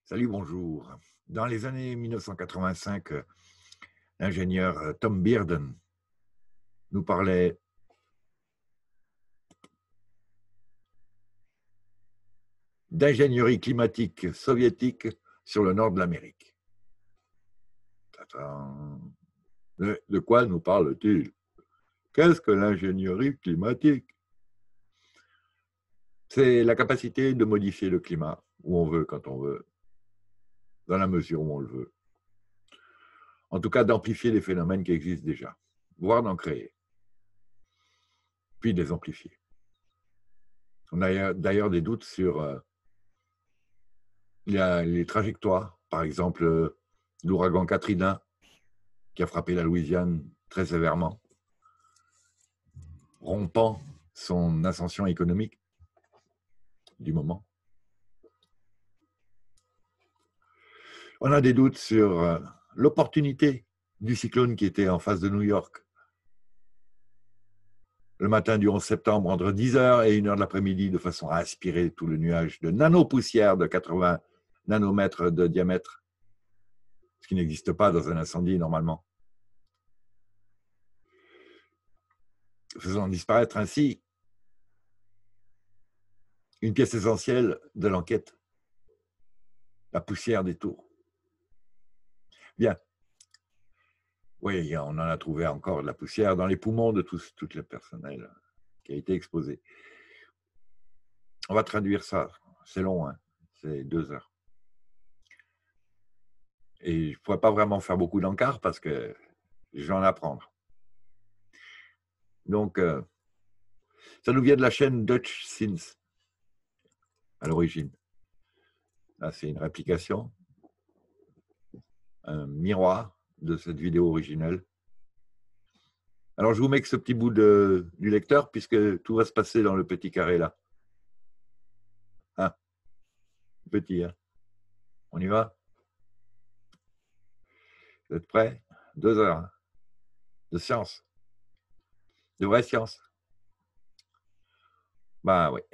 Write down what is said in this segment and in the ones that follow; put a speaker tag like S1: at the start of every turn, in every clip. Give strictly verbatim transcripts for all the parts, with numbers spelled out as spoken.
S1: Salut, bonjour. Dans les années mille neuf cent quatre-vingt-cinq, euh, l'ingénieur euh, Tom Bearden nous parlait d'ingénierie climatique soviétique sur le nord de l'Amérique. Tadam. De de quoi nous parle-t-il? Qu'est-ce que l'ingénierie climatique? C'est la capacité de modifier le climat où on veut, quand on veut, dans la mesure où on le veut. En tout cas, d'amplifier les phénomènes qui existent déjà, voire d'en créer, puis de les amplifier. On a d'ailleurs des doutes sur euh, les, les trajectoires. Par exemple, euh, l'ouragan Katrina, qui a frappé la Louisiane très sévèrement, rompant son ascension économique du moment. On a des doutes sur euh, l'opportunité du cyclone qui était en face de New York le matin du onze septembre, entre dix heures et une heure de l'après-midi, de façon à aspirer tout le nuage de nanopoussière de quatre-vingts nanomètres de diamètre, ce qui n'existe pas dans un incendie normalement, faisant disparaître ainsi une pièce essentielle de l'enquête, la poussière des tours. Bien. Oui, on en a trouvé encore de la poussière dans les poumons de tous, tout le personnel qui a été exposé. On va traduire ça. C'est long, hein, c'est deux heures. Et je ne pourrais pas vraiment faire beaucoup d'encarts parce que je vais en apprendre. Donc, euh, ça nous vient de la chaîne Dutch Sins à l'origine. Là, c'est une réplication, un miroir de cette vidéo originelle. Alors, je vous mets que ce petit bout de, du lecteur puisque tout va se passer dans le petit carré là. Ah, petit, hein. On y va? Vous êtes prêts? Deux heures hein, de science, de vraie science. Ben oui.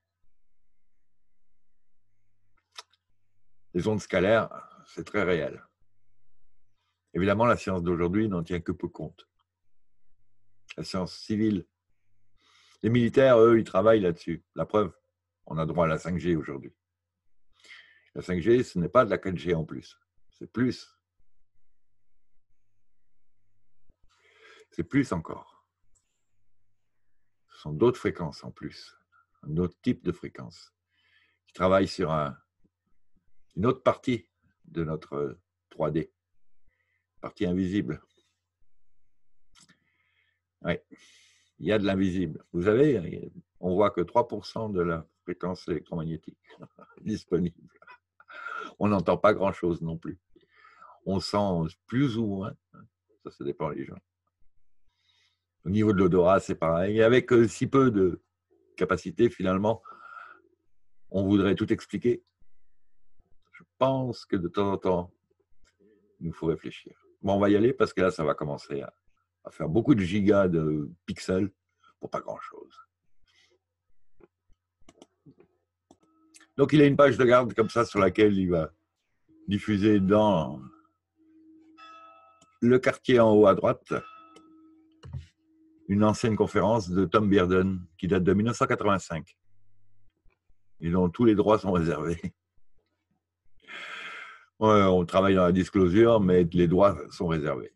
S1: Les ondes scalaires, c'est très réel. Évidemment, la science d'aujourd'hui n'en tient que peu compte. La science civile. Les militaires, eux, ils travaillent là-dessus. La preuve, on a droit à la cinq G aujourd'hui. La cinq G, ce n'est pas de la quatre G en plus. C'est plus. C'est plus encore. Ce sont d'autres fréquences en plus. Un autre type de fréquence qui travaille sur un, une autre partie de notre trois D. Partie invisible. Oui, il y a de l'invisible. Vous savez, on voit que trois pour cent de la fréquence électromagnétique disponible. On n'entend pas grand-chose non plus. On sent plus ou moins, ça, ça dépend des gens. Au niveau de l'odorat, c'est pareil. Et avec si peu de capacité, finalement, on voudrait tout expliquer. Je pense que de temps en temps, il nous faut réfléchir. Bon, on va y aller parce que là, ça va commencer à, à faire beaucoup de gigas de pixels pour pas grand-chose. Donc, il a une page de garde comme ça sur laquelle il va diffuser dans le quartier en haut à droite une ancienne conférence de Tom Bearden qui date de mille neuf cent quatre-vingt-cinq et dont tous les droits sont réservés. Ouais, on travaille dans la disclosure, mais les droits sont réservés.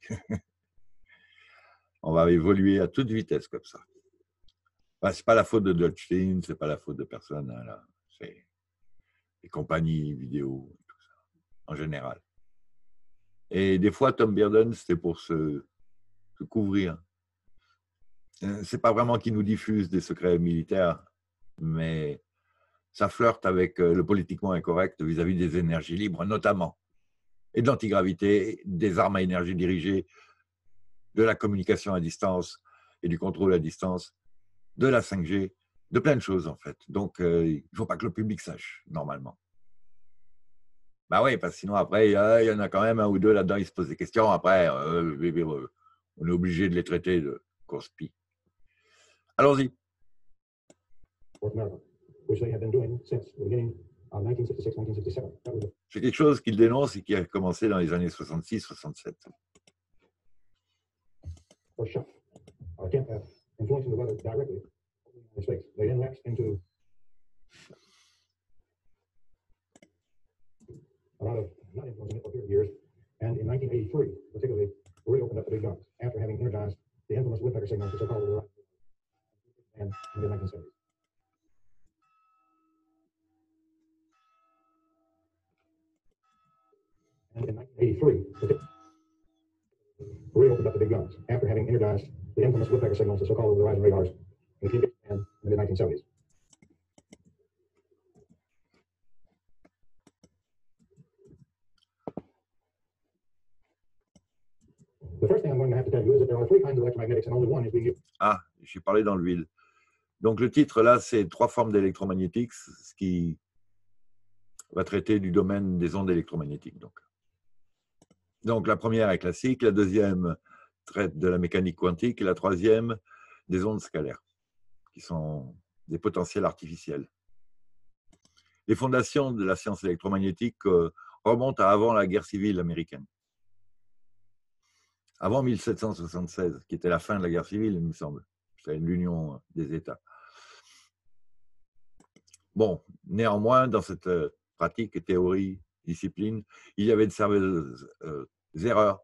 S1: On va évoluer à toute vitesse comme ça. Enfin, ce n'est pas la faute de Dutchstein, ce n'est pas la faute de personne. Hein, c'est les compagnies vidéo, tout ça, en général. Et des fois, Tom Bearden, c'était pour se, se couvrir. Ce n'est pas vraiment qu'il nous diffuse des secrets militaires, mais ça flirte avec le politiquement incorrect vis-à-vis des énergies libres, notamment, et de l'antigravité, des armes à énergie dirigée, de la communication à distance et du contrôle à distance, de la cinq G, de plein de choses en fait. Donc, euh, il ne faut pas que le public sache, normalement. Bah oui, parce que sinon, après, il y, y en a quand même un ou deux là-dedans, ils se posent des questions. Après, euh, euh, on est obligé de les traiter de conspi. Allons-y.
S2: Which they have been doing since the beginning uh, nineteen sixty-six, nineteen sixty-seven. That was the
S1: C'est quelque chose qu'il dénonce et qui a commencé dans les années soixante-six soixante-sept.
S2: first shot. Uh, can, uh, influencing the weather directly over the United States. They then lapsed into a lot of not influencing it for a period of years. And in nineteen eighty-three, particularly, reopened up the big guns after having energized the infamous woodpecker signals, the so-called and in the nineteen seventies. And in nineteen eighty-three, reopened up the big guns after having energized the infamous woodpecker signals, the so-called horizon radars, in the and in the mid nineteen seventies. The first thing I'm going to have to tell you is that there are three kinds of electromagnetics and only one is being used.
S1: Ah, j'ai parlé dans le vide. Donc le titre là, c'est trois formes d'électromagnétique, ce qui va traiter du domaine des ondes électromagnétiques. Donc, donc la première est classique, la deuxième traite de la mécanique quantique et la troisième des ondes scalaires, qui sont des potentiels artificiels. Les fondations de la science électromagnétique euh, remontent à avant la guerre civile américaine. Avant mille sept cent soixante-seize, qui était la fin de la guerre civile, il me semble. C'est l'union des États. Bon, néanmoins, dans cette pratique, théorie, discipline, il y avait de sérieuses euh, erreurs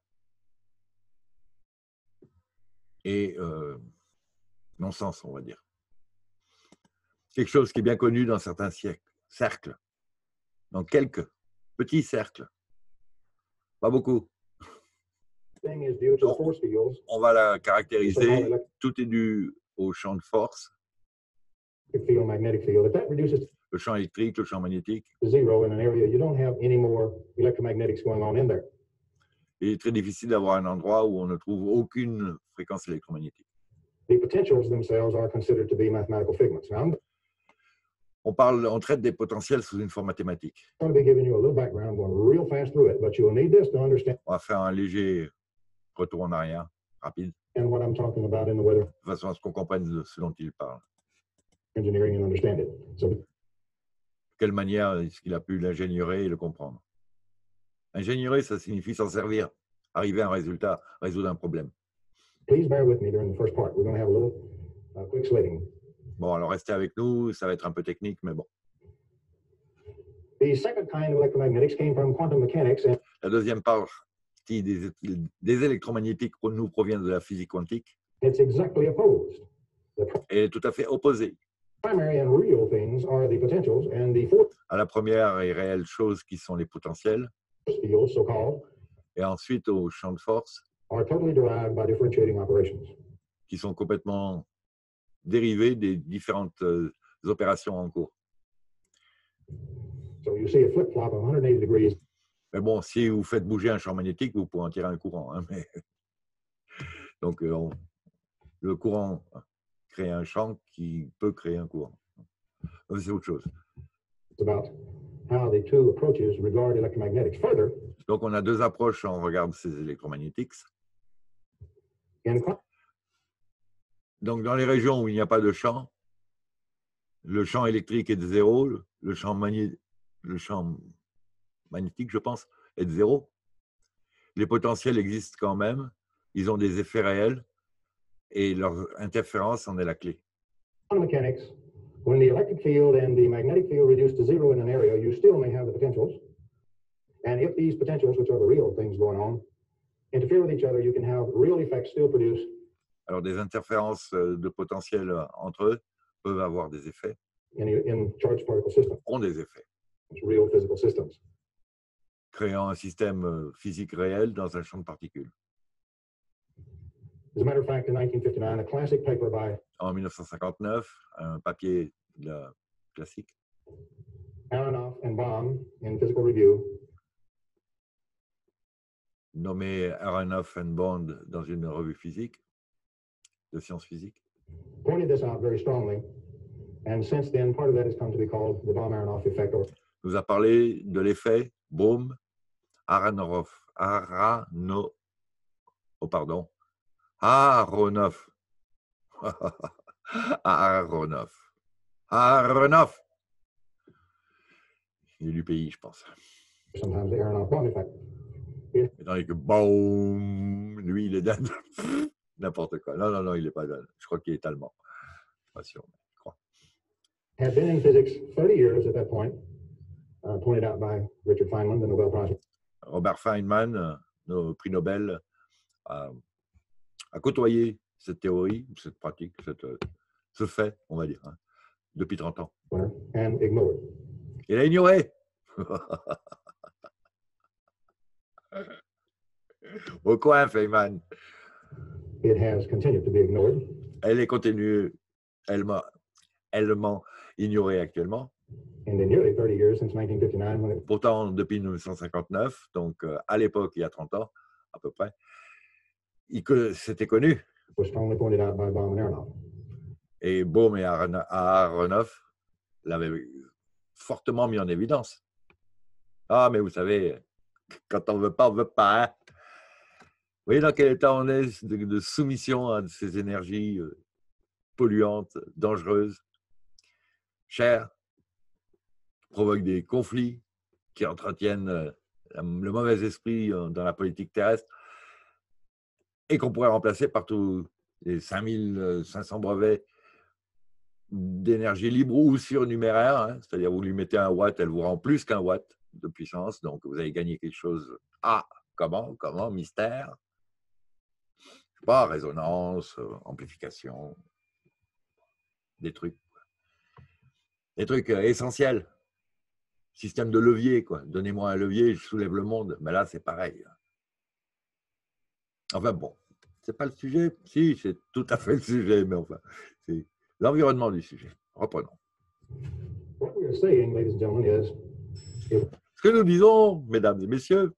S1: et euh, non-sens, on va dire. Quelque chose qui est bien connu dans certains cercles, dans quelques petits cercles, pas beaucoup. Donc, on va la caractériser, tout est dû au champ de force, le champ électrique, le champ magnétique. Il est très difficile d'avoir un endroit où on ne trouve aucune fréquence électromagnétique. On parle, on traite des potentiels sous une forme mathématique. On va faire un léger retour en arrière, rapide, de façon à ce qu'on comprenne de ce dont il parle. De quelle manière est-ce qu'il a pu l'ingénierer et le comprendre? Ingénierer, ça signifie s'en servir, arriver à un résultat, résoudre un problème. Bon, alors restez avec nous, ça va être un peu technique, mais bon. La deuxième partie des, des électromagnétiques nous provient de la physique quantique. Elle est tout à fait opposée à la première et réelle chose qui sont les potentiels, et ensuite aux champs de force, qui sont complètement dérivés des différentes euh, opérations en cours. Mais bon, si vous faites bouger un champ magnétique, vous pouvez en tirer un courant. Hein, mais... Donc, euh, on... le courant crée un champ qui peut créer un courant. C'est autre chose. Donc, on a deux approches en regard de ces électromagnétiques. Donc, dans les régions où il n'y a pas de champ, le champ électrique est de zéro, le champ, magné... le champ magnétique, je pense, est de zéro. Les potentiels existent quand même, ils ont des effets réels et leur interférence en est la clé. When the electric field and the magnetic field reduce to zero in an area, you still may have the potentials. And if these potentials, which are the real things going on, interfere with each other, you can have real effects still produced. Alors, des interférences de potentiel entre eux peuvent avoir des effets. In, in charged particle systems. Ont des effets. Real physical systems. Créant un système physique réel dans un champ de particules. As a matter of fact, in nineteen fifty-nine, a classic paper by en mille neuf cent cinquante-neuf, un papier de la classique. Aronoff and Baum in Physical Review. Nommé Aronoff and Bond dans une revue physique, de sciences physiques. Pointed this out very strongly, and since then, part of that has come to be called the Baum-Aronoff effect. Nous a parlé de l'effet Baum-Aronoff, Arano, oh pardon, Aronoff. Aronoff. Aronoff. Il est du pays, je pense.
S2: Sometimes the Aronoff bomb effect.
S1: Tandis que, boum, lui, il est d'Inde. N'importe quoi. Non, non, non, il n'est pas d'Inde. Je crois qu'il est allemand. Je suis pas sûr, mais je crois.
S2: Had been in physics thirty years at that point, uh, pointed out by Richard Feynman, the Nobel Prize.
S1: Robert Feynman, le prix Nobel, a, a côtoyé cette théorie, cette pratique, cette, ce fait, on va dire, hein, depuis trente ans.
S2: And ignored.
S1: Il a ignoré. Au coin, Feynman.
S2: It has continued to be ignored.
S1: Elle est continue, elle m'a ignorée actuellement.
S2: And in nearly thirty years since nineteen fifty-nine, when it
S1: Pourtant, depuis mille neuf cent cinquante-neuf, donc euh, à l'époque, il y a trente ans, à peu près, c'était connu.
S2: was strongly pointed out by Baum and Aronoff.
S1: Et Bohm et Aronoff l'avaient fortement mis en évidence. Ah, mais vous savez, quand on ne veut pas, on ne veut pas. Hein. Vous voyez dans quel état on est de, de soumission à ces énergies euh, polluantes, dangereuses, chères, qui provoquent des conflits, qui entretiennent euh, le mauvais esprit euh, dans la politique terrestre et qu'on pourrait remplacer par tous les cinq mille cinq cents brevets d'énergie libre ou surnuméraire, hein, c'est-à-dire vous lui mettez un watt, elle vous rend plus qu'un watt de puissance, donc vous avez gagné quelque chose. Ah, comment, comment, mystère, je sais pas, résonance, amplification, des trucs, des trucs essentiels. Système de levier, quoi. Donnez-moi un levier, je soulève le monde. Mais là, c'est pareil. Enfin bon, c'est pas le sujet. Si, c'est tout à fait le sujet, mais enfin, c'est l'environnement du sujet. Reprenons.
S2: What we are saying, ladies and gentlemen, is if
S1: Ce que nous disons, mesdames et messieurs,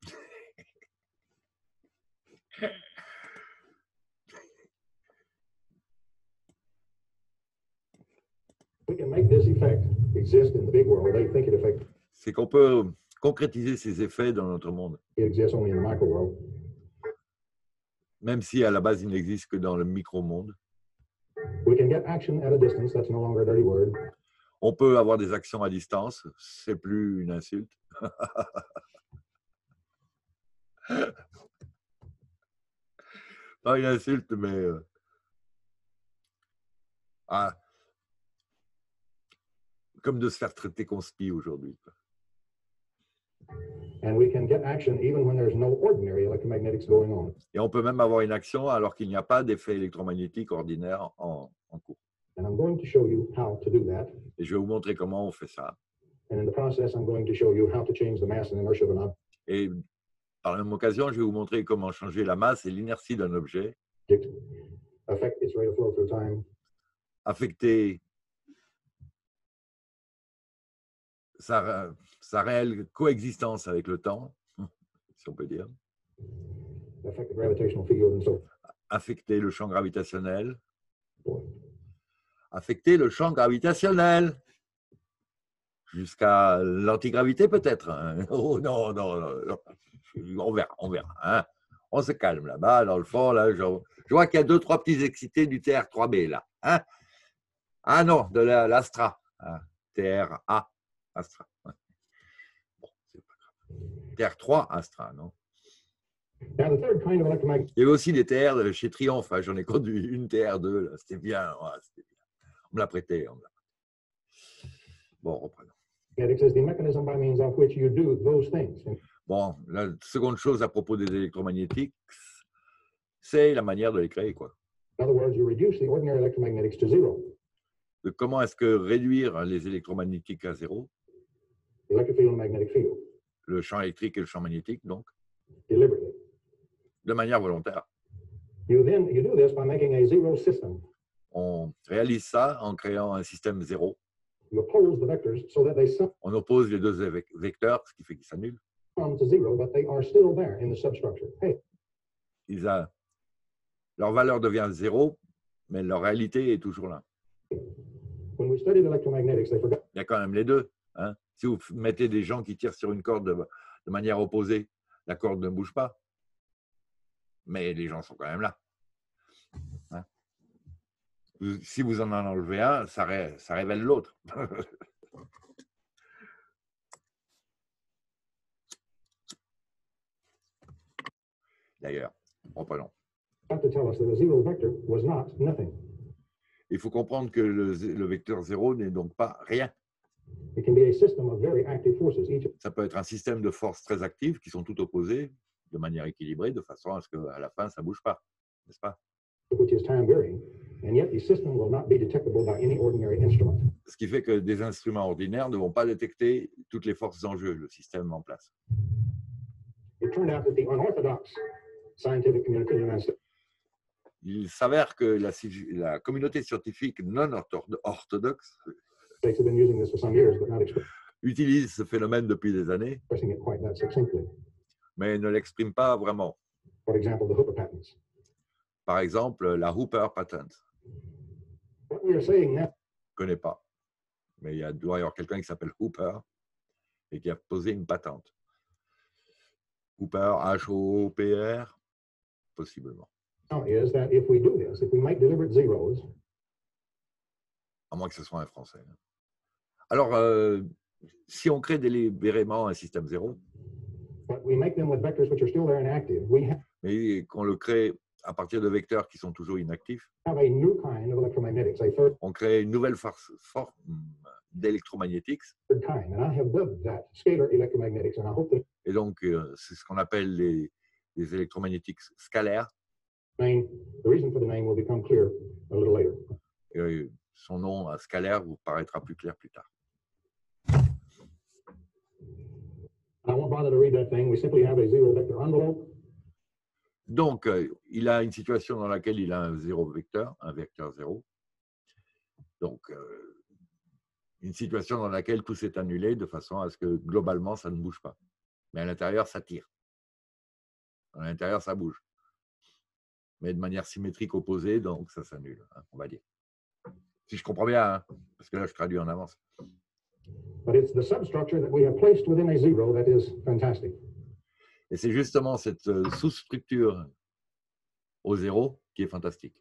S2: we can make this effect exist in the big world, they think it affect
S1: c'est qu'on peut concrétiser ces effets dans notre monde,
S2: it exists only in the micro world.
S1: même si à la base il n'existe que dans le micro-monde.
S2: We can get action at a distance, that's no longer a dirty word.
S1: On peut avoir des actions à distance, c'est plus une insulte. Pas une insulte, mais euh, ah, comme de se faire traiter conspi aujourd'hui.
S2: And we can get action even when there's no ordinary electromagnetics going on.
S1: Et on peut même avoir une action alors qu'il n'y a pas d'effet électromagnétique ordinaire en, en cours.
S2: And I'm going to show you how to do that.
S1: Et je vais vous montrer comment on fait ça.
S2: And in the process, I'm going to show you how to change the mass and inertia of an
S1: Et par la même occasion, je vais vous montrer comment changer la masse et l'inertie d'un objet,
S2: object, affect its rate of flow through time,
S1: affecter sa, sa réelle coexistence avec le temps, si on peut dire,
S2: affect the gravitational field, and so
S1: affecter le champ gravitationnel,
S2: forth.
S1: affecter le champ gravitationnel, jusqu'à l'antigravité peut-être. Hein. Oh non, non, non, non, on verra, on verra. Hein. On se calme là-bas, dans le fond, là, je, je vois qu'il y a deux, trois petits excités du T R trois B là. Hein. Ah non, de l'Astra, hein. T R A, Astra. Ouais. Bon, c'est pas grave. T R trois, Astra, non?
S2: Now, the third kind of electromagnetic
S1: Il y avait aussi des T R de chez Triomphe, hein. J'en ai conduit une T R deux, c'était bien, ouais, c'était bien. On me l'a prêté, on me l'a prêté. Bon, reprenons.
S2: is the mechanism by means of which you do those things. And
S1: Bon, la seconde chose à propos des électromagnétiques, c'est la manière de les créer, quoi.
S2: in other words, you reduce the ordinary electromagnetics to zero.
S1: De comment est-ce que réduire les électromagnétiques à zéro,
S2: The electric field and magnetic field,
S1: le champ électrique et le champ magnétique, donc,
S2: deliberately.
S1: de manière volontaire.
S2: You then you do this by making a zero system.
S1: On réalise ça en créant un système zéro.
S2: You oppose the vectors so that they sum
S1: On oppose les deux vecteurs, ce qui fait qu'ils s'annulent.
S2: to zero, but they are still there in the substructure. Hey,
S1: Ils a, leur valeur devient zéro, mais leur réalité est toujours là.
S2: when we studied electromagnetics, they forgot
S1: Il y a quand même les deux. Hein. Si vous mettez des gens qui tirent sur une corde de, de manière opposée, la corde ne bouge pas. Mais les gens sont quand même là. Hein. Si vous en enlevez un, ça, ré, ça révèle l'autre. d'ailleurs. Reprenons.
S2: have to tell us that a zero vector was not nothing.
S1: Il faut comprendre que le, le vecteur zéro n'est donc pas rien.
S2: It can be a system of very active forces, each
S1: Ça peut être un système de forces très actives qui sont toutes opposées de manière équilibrée, de façon à ce qu'à la fin, ça ne bouge pas, n'est-ce pas?
S2: of which is time varying, and yet the system will not be detectable by any ordinary instrument.
S1: Ce qui fait que des instruments ordinaires ne vont pas détecter toutes les forces en jeu, le système en place.
S2: It turned out that the unorthodox scientific community in the United States
S1: Il s'avère que la, la communauté scientifique non orthodoxe
S2: have been using this for some years, but not
S1: utilise ce phénomène depuis des années,
S2: expressing it quite that succinctly.
S1: mais ne l'exprime pas vraiment.
S2: For example, the Hooper patents.
S1: Par exemple, la Hooper patent.
S2: What we are saying now,
S1: Je ne connais pas, mais il y a, doit y avoir quelqu'un qui s'appelle Hooper et qui a posé une patente. Hooper, H O O P R, possiblement.
S2: is that if we do this, if we make deliberate zeros,
S1: à moins que ce soit un français. Alors, euh, si on crée délibérément un système zéro,
S2: but we make them with vectors which are still there and active, we have
S1: mais qu'on le crée à partir de vecteurs qui sont toujours inactifs,
S2: a new kind of electromagnetics, a third
S1: on crée une nouvelle force, forme d'électromagnétiques.
S2: kind, and I have dubbed that scalar electromagnetics, and I hope that
S1: Et donc, euh, c'est ce qu'on appelle les, les électromagnétiques scalaires.
S2: name, the reason for the name will become clear a little later.
S1: Et, euh, son nom euh, scalaire vous paraîtra plus clair plus tard.
S2: I won't bother to read that thing. We simply have a zero vector envelope.
S1: Donc, euh, il a une situation dans laquelle il a un zéro vecteur, un vecteur zéro. Donc, euh, une situation dans laquelle tout s'est annulé de façon à ce que globalement, ça ne bouge pas. Mais à l'intérieur, ça tire. À l'intérieur, ça bouge. Mais de manière symétrique opposée, donc ça s'annule, hein, on va dire. Si je comprends bien, hein, parce que là, je traduis en avance.
S2: But it's the substructure that we have placed within a zero that is fantastic.
S1: Et c'est justement cette euh, sous-structure au zéro qui est fantastique.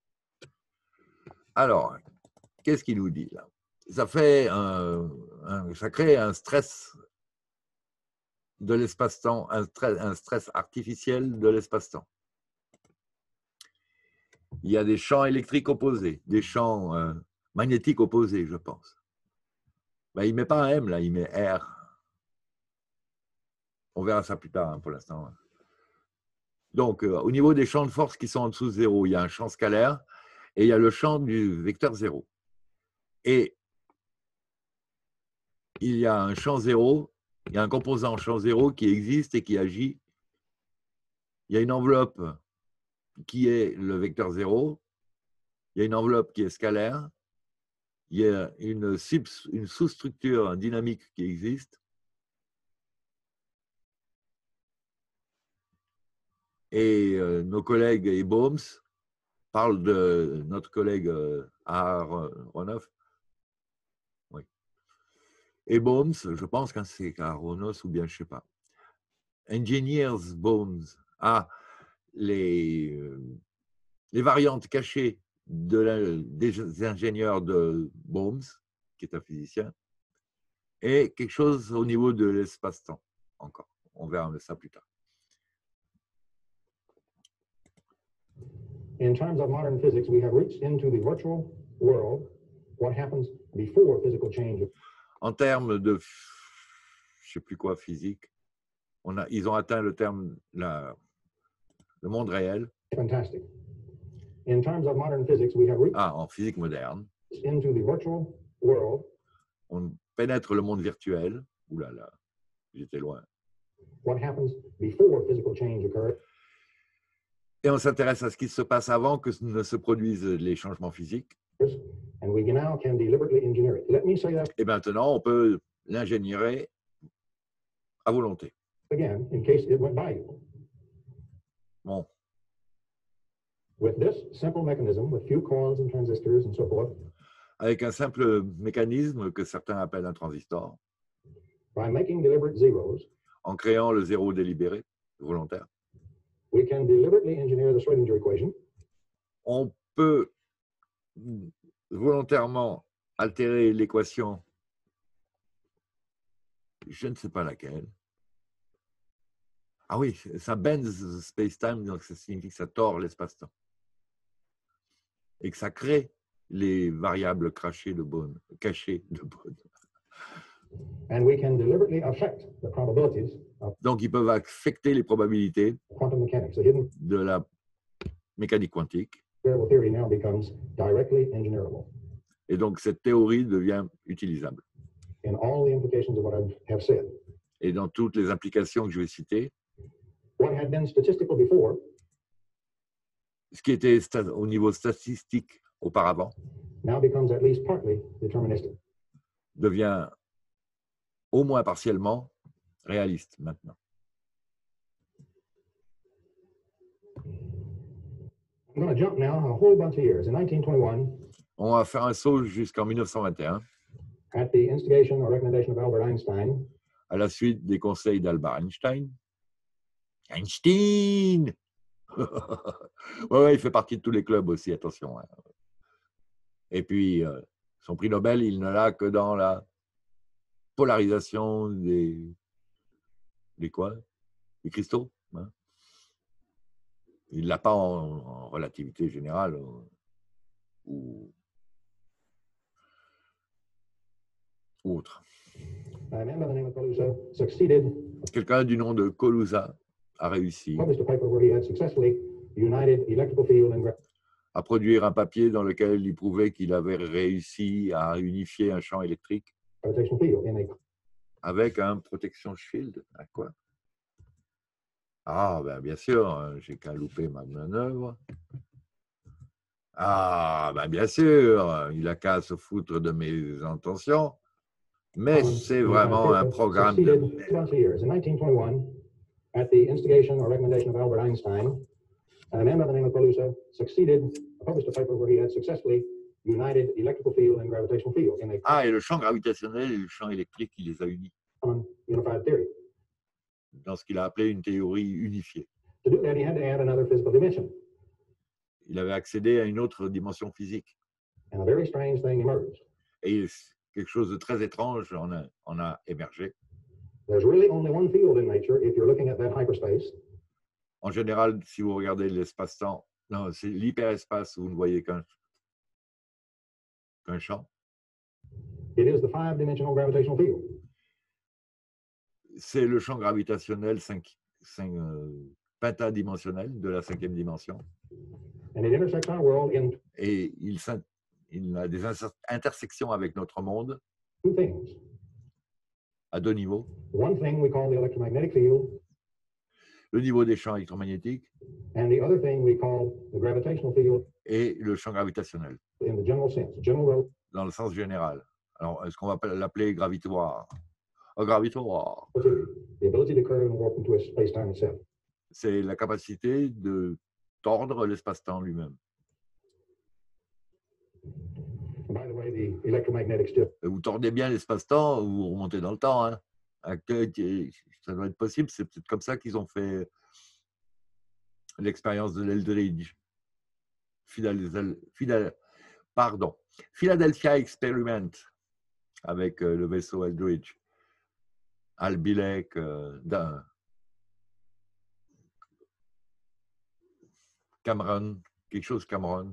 S1: Alors, qu'est-ce qu'il nous dit là? Ça fait un, un, ça crée un stress de l'espace-temps, un stress, un stress artificiel de l'espace-temps. Il y a des champs électriques opposés, des champs euh, magnétiques opposés, je pense. Ben, il ne met pas un M là, il met R. On verra ça plus tard, hein, pour l'instant. Donc, euh, au niveau des champs de force qui sont en dessous de zéro, il y a un champ scalaire et il y a le champ du vecteur zéro. Et il y a un champ zéro, il y a un composant champ zéro qui existe et qui agit. Il y a une enveloppe qui est le vecteur zéro, il y a une enveloppe qui est scalaire, il y a une, une sous-structure dynamique qui existe. Et euh, nos collègues Ebohms parlent de notre collègue euh, Aharonov. Oui. Ebohms, je pense que c'est Aharonos ou bien je ne sais pas. Engineers Bohms. Ah, les, euh, les variantes cachées de la, des ingénieurs de Bohms, qui est un physicien, et quelque chose au niveau de l'espace-temps encore. On verra ça plus tard.
S2: In terms of modern physics, we have reached into the virtual world. What happens before physical change?
S1: En termes de, je sais plus quoi, physique, on a, ils ont atteint le terme, la, le monde réel.
S2: Fantastic. In terms of modern physics, we have reached
S1: ah, en physique moderne.
S2: into the virtual world.
S1: On pénètre le monde virtuel. Ouh là là, j'étais loin.
S2: What happens before physical change occurs?
S1: Et on s'intéresse à ce qui se passe avant que ne se produisent les changements physiques.
S2: And we now can deliberately engineer it. Let me say that
S1: Et maintenant, on peut l'ingénierer à volonté.
S2: again, in case it went by you.
S1: Bon.
S2: With this simple mechanism, with few coils and transistors and so forth,
S1: avec un simple mécanisme que certains appellent un transistor,
S2: by making deliberate zeros,
S1: en créant le zéro délibéré, volontaire,
S2: we can deliberately engineer the Schrödinger equation.
S1: On peut volontairement altérer l'équation, je ne sais pas laquelle, Ah oui, ça bends the space-time, donc ça signifie que ça tord l'espace-temps. Et que ça crée les variables cachées de Bohm. Cachées de Bohm.
S2: And we can deliberately affect the probabilities of
S1: Donc, ils peuvent affecter les probabilités
S2: quantum mechanics. The hidden
S1: de la mécanique quantique.
S2: variable theory now becomes directly engineerable
S1: Et donc, cette théorie devient utilisable.
S2: in all the implications of what I have said.
S1: Et dans toutes les implications que je vais citer,
S2: What had been statistical before
S1: ce qui était sta- au niveau statistique auparavant
S2: now becomes at least partly deterministic.
S1: devient au moins partiellement réaliste maintenant.
S2: I'm going to jump now a whole bunch of years. In nineteen twenty-one,
S1: On va faire un saut jusqu'en mille neuf cent vingt et un,
S2: at the instigation or recommendation of Albert Einstein,
S1: à la suite des conseils d'Albert Einstein. Einstein ouais, ouais, il fait partie de tous les clubs aussi, attention. Hein. Et puis, euh, son prix Nobel, il ne l'a que dans la polarisation des, des quoi Des cristaux. Hein. Il ne l'a pas en, en relativité générale ou, ou autre.
S2: a man by the name of Kaluza succeeded,
S1: Quelqu'un du nom de Kaluza a réussi
S2: published a paper where he had successfully united electrical field and gra-
S1: à produire un papier dans lequel il prouvait qu'il avait réussi à unifier un champ électrique
S2: gravitational field in a
S1: avec un protection shield. À quoi? Ah, ben bien sûr, j'ai qu'à louper ma manœuvre. Ah, ben bien sûr, il a qu'à se foutre de mes intentions. Mais c'est vraiment un programme de
S2: succeeded two bunch of years. In nineteen twenty-one, at the instigation or recommendation of Albert Einstein, a man by the name of Kaluza succeeded, published a paper where he had successfully united electrical field and gravitational field in a
S1: Ah, et le champ gravitationnel et le champ électrique, il les a unis
S2: common unified theory.
S1: dans ce qu'il a appelé une théorie unifiée.
S2: To do that, he had to add another physical dimension,
S1: Il avait accédé à une autre dimension physique.
S2: and a very strange thing emerged.
S1: Et quelque chose de très étrange en a, en a émergé.
S2: There's really only one field in nature if you're looking at that hyperspace,
S1: En général, si vous regardez l'espace-temps, non, c'est l'hyperespace où vous ne voyez qu'un qu'un champ.
S2: it is the five-dimensional gravitational field.
S1: C'est le champ gravitationnel cinq, cinq, euh, pentadimensionnel de la cinquième dimension.
S2: And it intersects our world in
S1: Et il, s'in- il a des inter- intersections avec notre monde
S2: two things.
S1: à deux niveaux.
S2: One thing we call the electromagnetic field,
S1: Le niveau des champs électromagnétiques
S2: and the other thing we call the gravitational field
S1: et le champ gravitationnel,
S2: in the general sense, general relativity,
S1: dans le sens général. Alors, est-ce qu'on va l'appeler gravitoire? Oh, gravitoire,
S2: the ability to curve and warp and twist space-time itself.
S1: c'est la capacité de tordre l'espace-temps lui-même.
S2: And by the way, the electromagnetics just
S1: Et vous tordez bien l'espace-temps, vous remontez dans le temps. Hein. Ça doit être possible, c'est peut-être comme ça qu'ils ont fait l'expérience de l'Eldridge. Fidel, Fidel, pardon, Philadelphia Experiment avec le vaisseau Eldridge. Al Bielek, euh, d'un Cameron, quelque chose Cameron.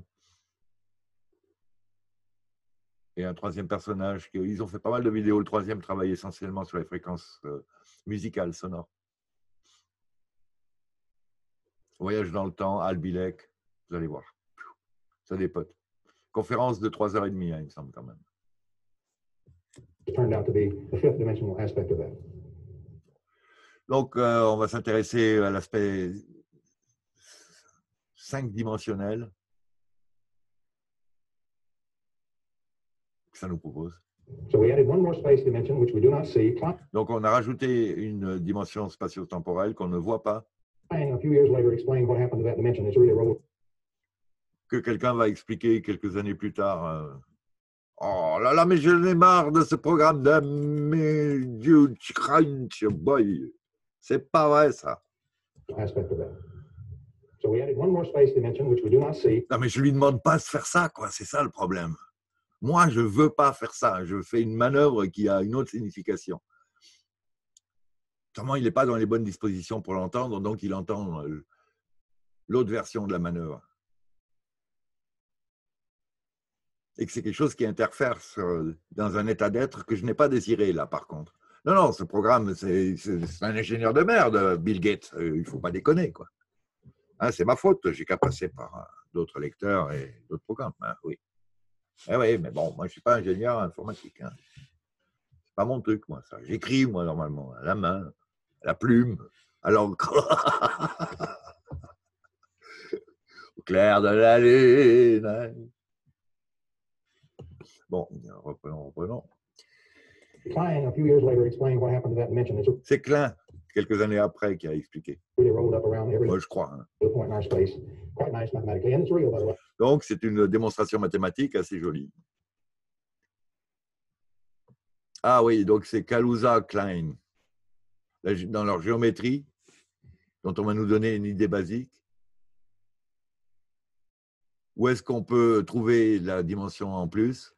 S1: Et un troisième personnage, qui, ils ont fait pas mal de vidéos. Le troisième travaille essentiellement sur les fréquences euh, musicales, sonores. Voyage dans le temps, Al Bielek, vous allez voir. Ça dépote. Conférence de trois heures et demie, hein, il me semble quand même.
S2: turned out to be the fifth dimensional aspect of that.
S1: Donc, euh, on va s'intéresser à l'aspect cinq-dimensionnel que ça nous propose.
S2: So we added one more space dimension, which we do not see.
S1: Donc, on a rajouté une dimension spatio-temporelle qu'on ne voit pas,
S2: Klein, a few years later, explained what happened to that dimension. It's really a roll.
S1: que quelqu'un va expliquer quelques années plus tard. Euh, oh là là, mais je n'ai marre de ce programme de Crunch Boy. C'est pas vrai, ça.
S2: Aspect of that. So we added one more space dimension, which we do not see.
S1: Non, mais je lui demande pas de faire ça, quoi. C'est ça le problème. Moi, je veux pas faire ça. Je fais une manœuvre qui a une autre signification. Seulement, il n'est pas dans les bonnes dispositions pour l'entendre, donc il entend l'autre version de la manœuvre. Et que c'est quelque chose qui interfère sur, dans un état d'être que je n'ai pas désiré, là, par contre. Non, non, ce programme, c'est un ingénieur de merde, Bill Gates. Il ne faut pas déconner, quoi. Hein, c'est ma faute, j'ai qu'à passer par d'autres lecteurs et d'autres programmes. Hein, oui. Eh oui, mais bon, moi, je ne suis pas ingénieur informatique. Hein. C'est pas mon truc, moi, ça. J'écris, moi, normalement, à la main, à la plume, à l'encre. Au clair de la lune. Bon, reprenons, reprenons.
S2: Klein, a few years later, explained what happened to that dimension.
S1: C'est Klein, quelques années après, qui a expliqué.
S2: Really rolled up around every
S1: Moi, je crois. Hein.
S2: point in our space. Quite nice mathematically, and it's real, by the way.
S1: Donc, c'est une démonstration mathématique assez jolie. Ah oui, donc c'est Kaluza Klein. Dans leur géométrie, dont on va nous donner une idée basique, où est-ce qu'on peut trouver la dimension en plus?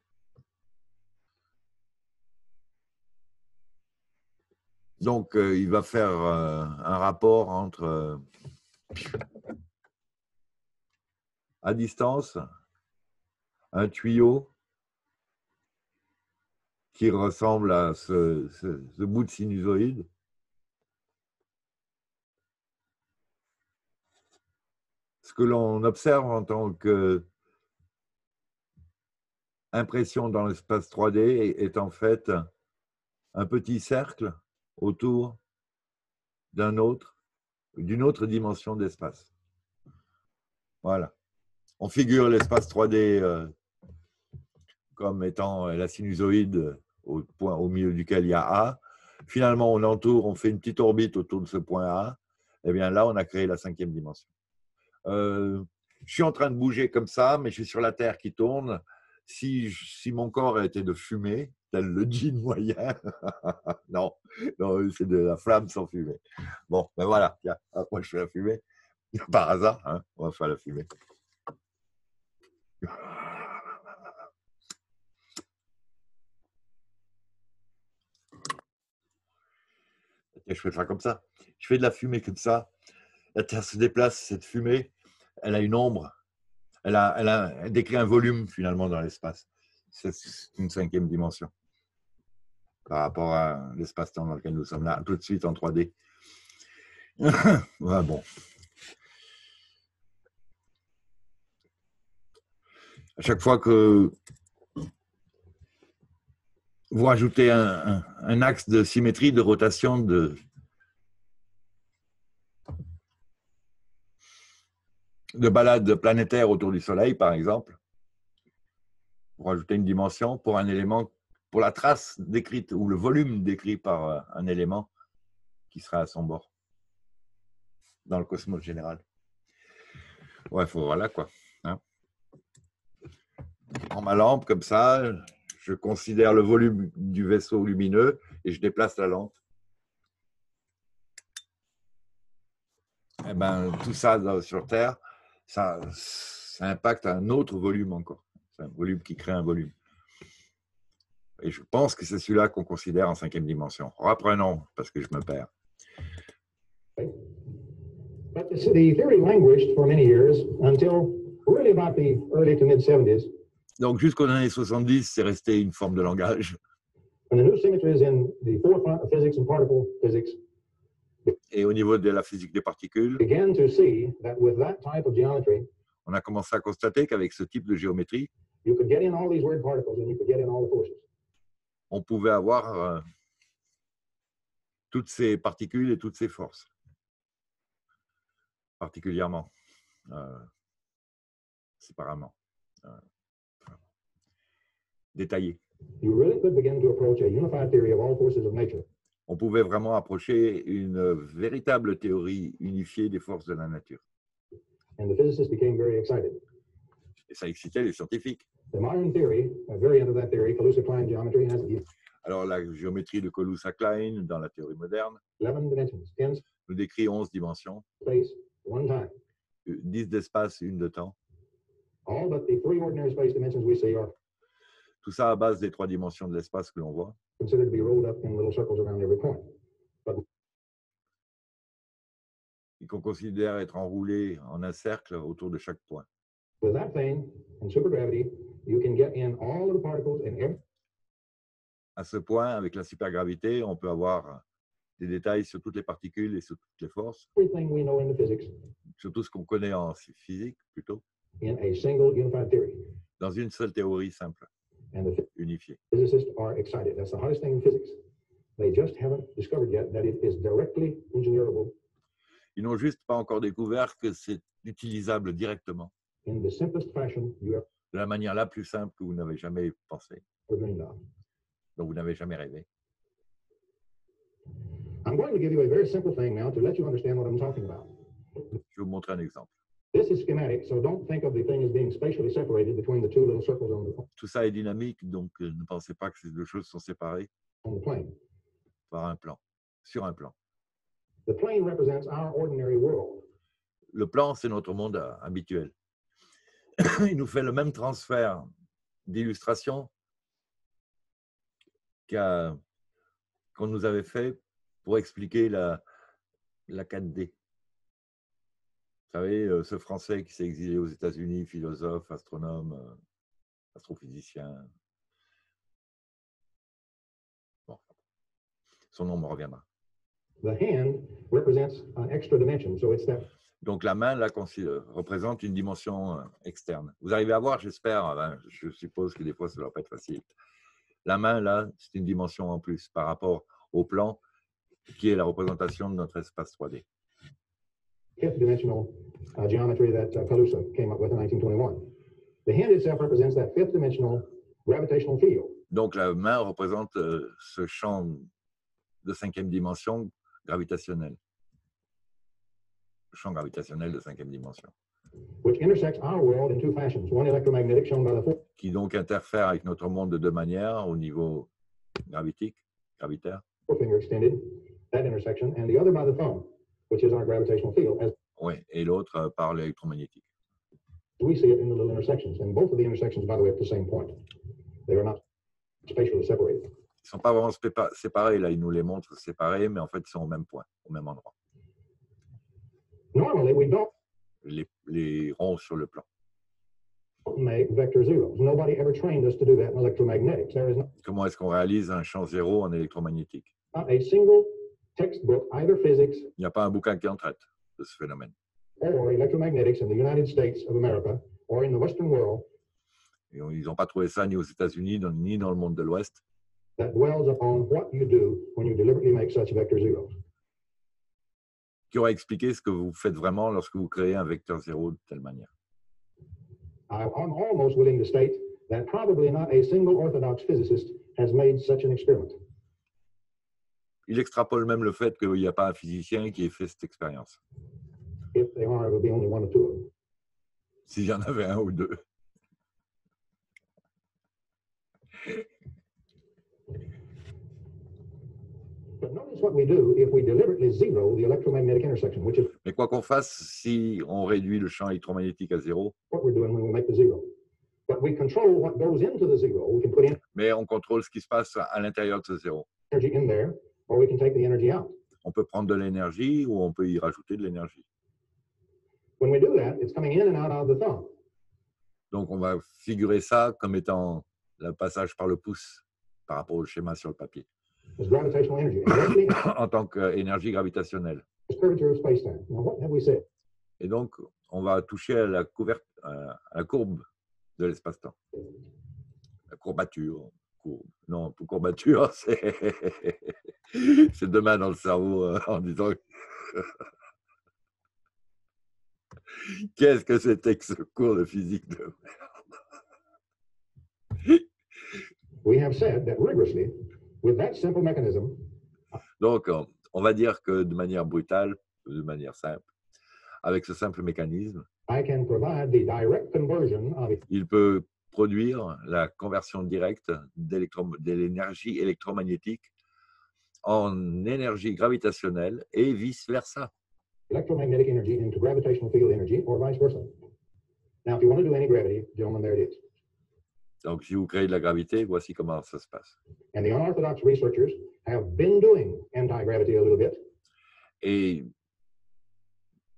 S1: Donc, euh, il va faire euh, un rapport entre, euh, à distance, un tuyau qui ressemble à ce, ce, ce bout de sinusoïde. Ce que l'on observe en tant qu'impression dans l'espace trois D est, est en fait un petit cercle autour d'un autre, d'une autre dimension d'espace. Voilà. On figure l'espace trois D euh, comme étant la sinusoïde au point au milieu duquel il y a A. Finalement, on entoure, on fait une petite orbite autour de ce point A. Et bien là, on a créé la cinquième dimension. Euh, je suis en train de bouger comme ça, mais je suis sur la Terre qui tourne. Si, si mon corps était de fumée, tel le jean moyen, non, non c'est de la flamme sans fumée. Bon, ben voilà, tiens, moi je fais la fumée. Par hasard, hein, on va faire la fumée. Je fais ça comme ça. Je fais de la fumée comme ça. La Terre se déplace, cette fumée, elle a une ombre. Elle, a, elle, a, elle décrit un volume finalement dans l'espace. C'est une cinquième dimension par rapport à l'espace-temps dans lequel nous sommes là, tout de suite en trois D. Ouais, bon. À chaque fois que vous rajoutez un, un, un axe de symétrie, de rotation, de, de balade planétaire autour du Soleil, par exemple, vous rajoutez une dimension pour un élément, pour la trace décrite ou le volume décrit par un élément qui sera à son bord dans le cosmos général. Ouais, faut, voilà quoi. Hein. Je prends ma lampe comme ça, je considère le volume du vaisseau lumineux et je déplace la lampe. Et ben, tout ça sur Terre, ça, ça impacte un autre volume encore. C'est un volume qui crée un volume. Et je pense que c'est celui-là qu'on considère en cinquième dimension. Reprenons, parce que je me perds.
S2: But the theory languished for many years until really about the early to mid seventies.
S1: Donc jusqu'aux années soixante-dix, c'est resté une forme de langage.
S2: And the new symmetries in the forefront of physics and particle physics.
S1: Et au niveau de la physique des particules,
S2: began to see that with that type of geometry,
S1: on a commencé à constater qu'avec ce type de géométrie,
S2: you could get in all these weird particles and you could get in all the forces.
S1: On pouvait avoir euh, toutes ces particules et toutes ces forces, particulièrement, euh, séparément, euh, détaillées.
S2: You really could begin to approach a unified theory of all forces of nature.
S1: On pouvait vraiment approcher une véritable théorie unifiée des forces de la nature.
S2: And the physicists became very excited.
S1: Et ça excitait les scientifiques.
S2: The modern theory, a variant of that theory, Kaluza-Klein geometry, has
S1: Alors la géométrie de Kaluza-Klein dans la théorie moderne
S2: eleven dimensions, ten
S1: nous décrit onze dimensions,
S2: space, one time.
S1: dix d'espace, une de temps.
S2: All but the three ordinary space dimensions we see are
S1: Tout ça à base des trois dimensions de l'espace que l'on voit.
S2: considered to be rolled up in little circles around every point. But
S1: qu'on considère être enroulé en un cercle autour de chaque point.
S2: With that thing and supergravity, you can get in all of the particles and every
S1: À ce point, avec la supergravité, on peut avoir des détails sur toutes les particules et sur toutes les forces,
S2: everything we know in the physics
S1: sur tout ce qu'on connaît en physique plutôt,
S2: in a single unified theory.
S1: dans une seule théorie simple,
S2: And the
S1: unifiée.
S2: physicists are excited. That's the hottest thing in physics. They just haven't discovered yet that it is directly engineerable
S1: Ils n'ont juste pas encore découvert que c'est utilisable directement,
S2: in the simplest fashion you ever
S1: de la manière la plus simple que vous n'avez jamais pensé,
S2: dreamed of.
S1: dont vous n'avez jamais rêvé.
S2: I'm going to give you a very simple thing now to let you understand what I'm talking about.
S1: Je vais vous montrer un exemple.
S2: This is schematic, so don't think of the thing as being spatially separated between the two little circles on the,
S1: Tout ça est dynamique, donc euh, ne pensez pas que ces deux choses sont séparées
S2: on the plane.
S1: par un plan, sur un plan.
S2: The plane represents our ordinary world.
S1: Le plan, c'est notre monde euh, habituel. Il nous fait le même transfert d'illustration qu'a- qu'on nous avait fait pour expliquer la, la quatre D. Vous savez, euh, ce Français qui s'est exilé aux États-Unis, philosophe, astronome, euh, astrophysicien. Bon, son nom me reviendra.
S2: The hand represents an extra dimension, so it's that
S1: Donc la main, là, consi- euh, représente une dimension euh, externe. Vous arrivez à voir, j'espère, hein, je suppose que des fois, ça ne doit pas être facile. La main, là, c'est une dimension en plus par rapport au plan qui est la représentation de notre espace trois D.
S2: fifth dimensional uh, geometry that uh, Kaluza came up with in nineteen twenty-one. The hand itself represents that fifth dimensional gravitational field.
S1: Donc la main représente euh, ce champ de cinquième dimension gravitationnel. Le champ gravitationnel de cinquième dimension.
S2: Which intersects our world in two fashions. One electromagnetic, shown by the four,
S1: Qui donc interfère avec notre monde de deux manières au niveau gravitique, gravitaire.
S2: finger extended, that intersection, and the other by the thumb, which is our gravitational field, as
S1: Oui, et l'autre euh, par l'électromagnétique.
S2: we see it in the little intersections. And both of the intersections, by the way, at the same point. They are not spatially separated.
S1: Ils ne sont pas vraiment spépa- séparés, là, ils nous les montrent séparés, mais en fait, ils sont au même point, au même endroit.
S2: Normally, we don't
S1: Les, les ronds sur le plan.
S2: make vector zeros. Nobody ever trained us to do that in electromagnetics. There is not
S1: Comment est-ce qu'on réalise un champ zéro en électromagnétique?
S2: a single textbook, either physics
S1: Il n'y a pas un bouquin qui en traite de ce phénomène.
S2: or electromagnetics in the United States of America or in the Western world
S1: Et on- ils n'ont pas trouvé ça ni aux États-Unis, dans- ni dans le monde de l'Ouest,
S2: that dwells upon what you do when you deliberately make such vector zeros.
S1: qui aurait expliqué ce que vous faites vraiment lorsque vous créez un vecteur zéro de telle manière.
S2: I- I'm almost willing to state that probably not a single orthodox physicist has made such an experiment.
S1: Il extrapole même le fait qu'il n'y a pas un physicien qui ait fait cette expérience.
S2: If they are, it will be only one or two of them.
S1: S'il y en avait un ou deux.
S2: But notice what we do if we deliberately zero the electromagnetic intersection, which is
S1: Mais quoi qu'on fasse, si on réduit le champ électromagnétique à zéro,
S2: what we're doing when we make the zero. But we control what goes into the zero. We can put in
S1: mais on contrôle ce qui se passe à l'intérieur de ce zéro.
S2: energy in there, or we can take the energy out.
S1: On peut prendre de l'énergie ou on peut y rajouter de l'énergie.
S2: When we do that, it's coming in and out of the thumb.
S1: Donc, on va figurer ça comme étant le passage par le pouce par rapport au schéma sur le papier,
S2: It's gravitational energy. And that's the
S1: en tant qu'énergie gravitationnelle.
S2: curvature of space-time. Now, what have we said?
S1: Et donc, on va toucher à la, couverte, à la courbe de l'espace-temps. La courbature. Courbe. Non, pour courbature, c'est c'est deux mains dans le cerveau euh, en disant qu'est-ce que c'était que ce cours de physique de
S2: We have said that rigorously, with that simple mechanism,
S1: Donc, on- on va dire que de manière brutale, de manière simple, avec ce simple mécanisme,
S2: I can provide the direct conversion of
S1: il peut produire la conversion directe d'électro- de l'énergie électromagnétique en énergie gravitationnelle et vice-versa.
S2: electromagnetic energy into gravitational field energy, or vice versa. Now, if you want to do any gravity, gentlemen, there it is.
S1: Donc, si vous créez de la gravité, voici comment ça se passe.
S2: And the unorthodox researchers have been doing anti-gravity a little bit,
S1: Et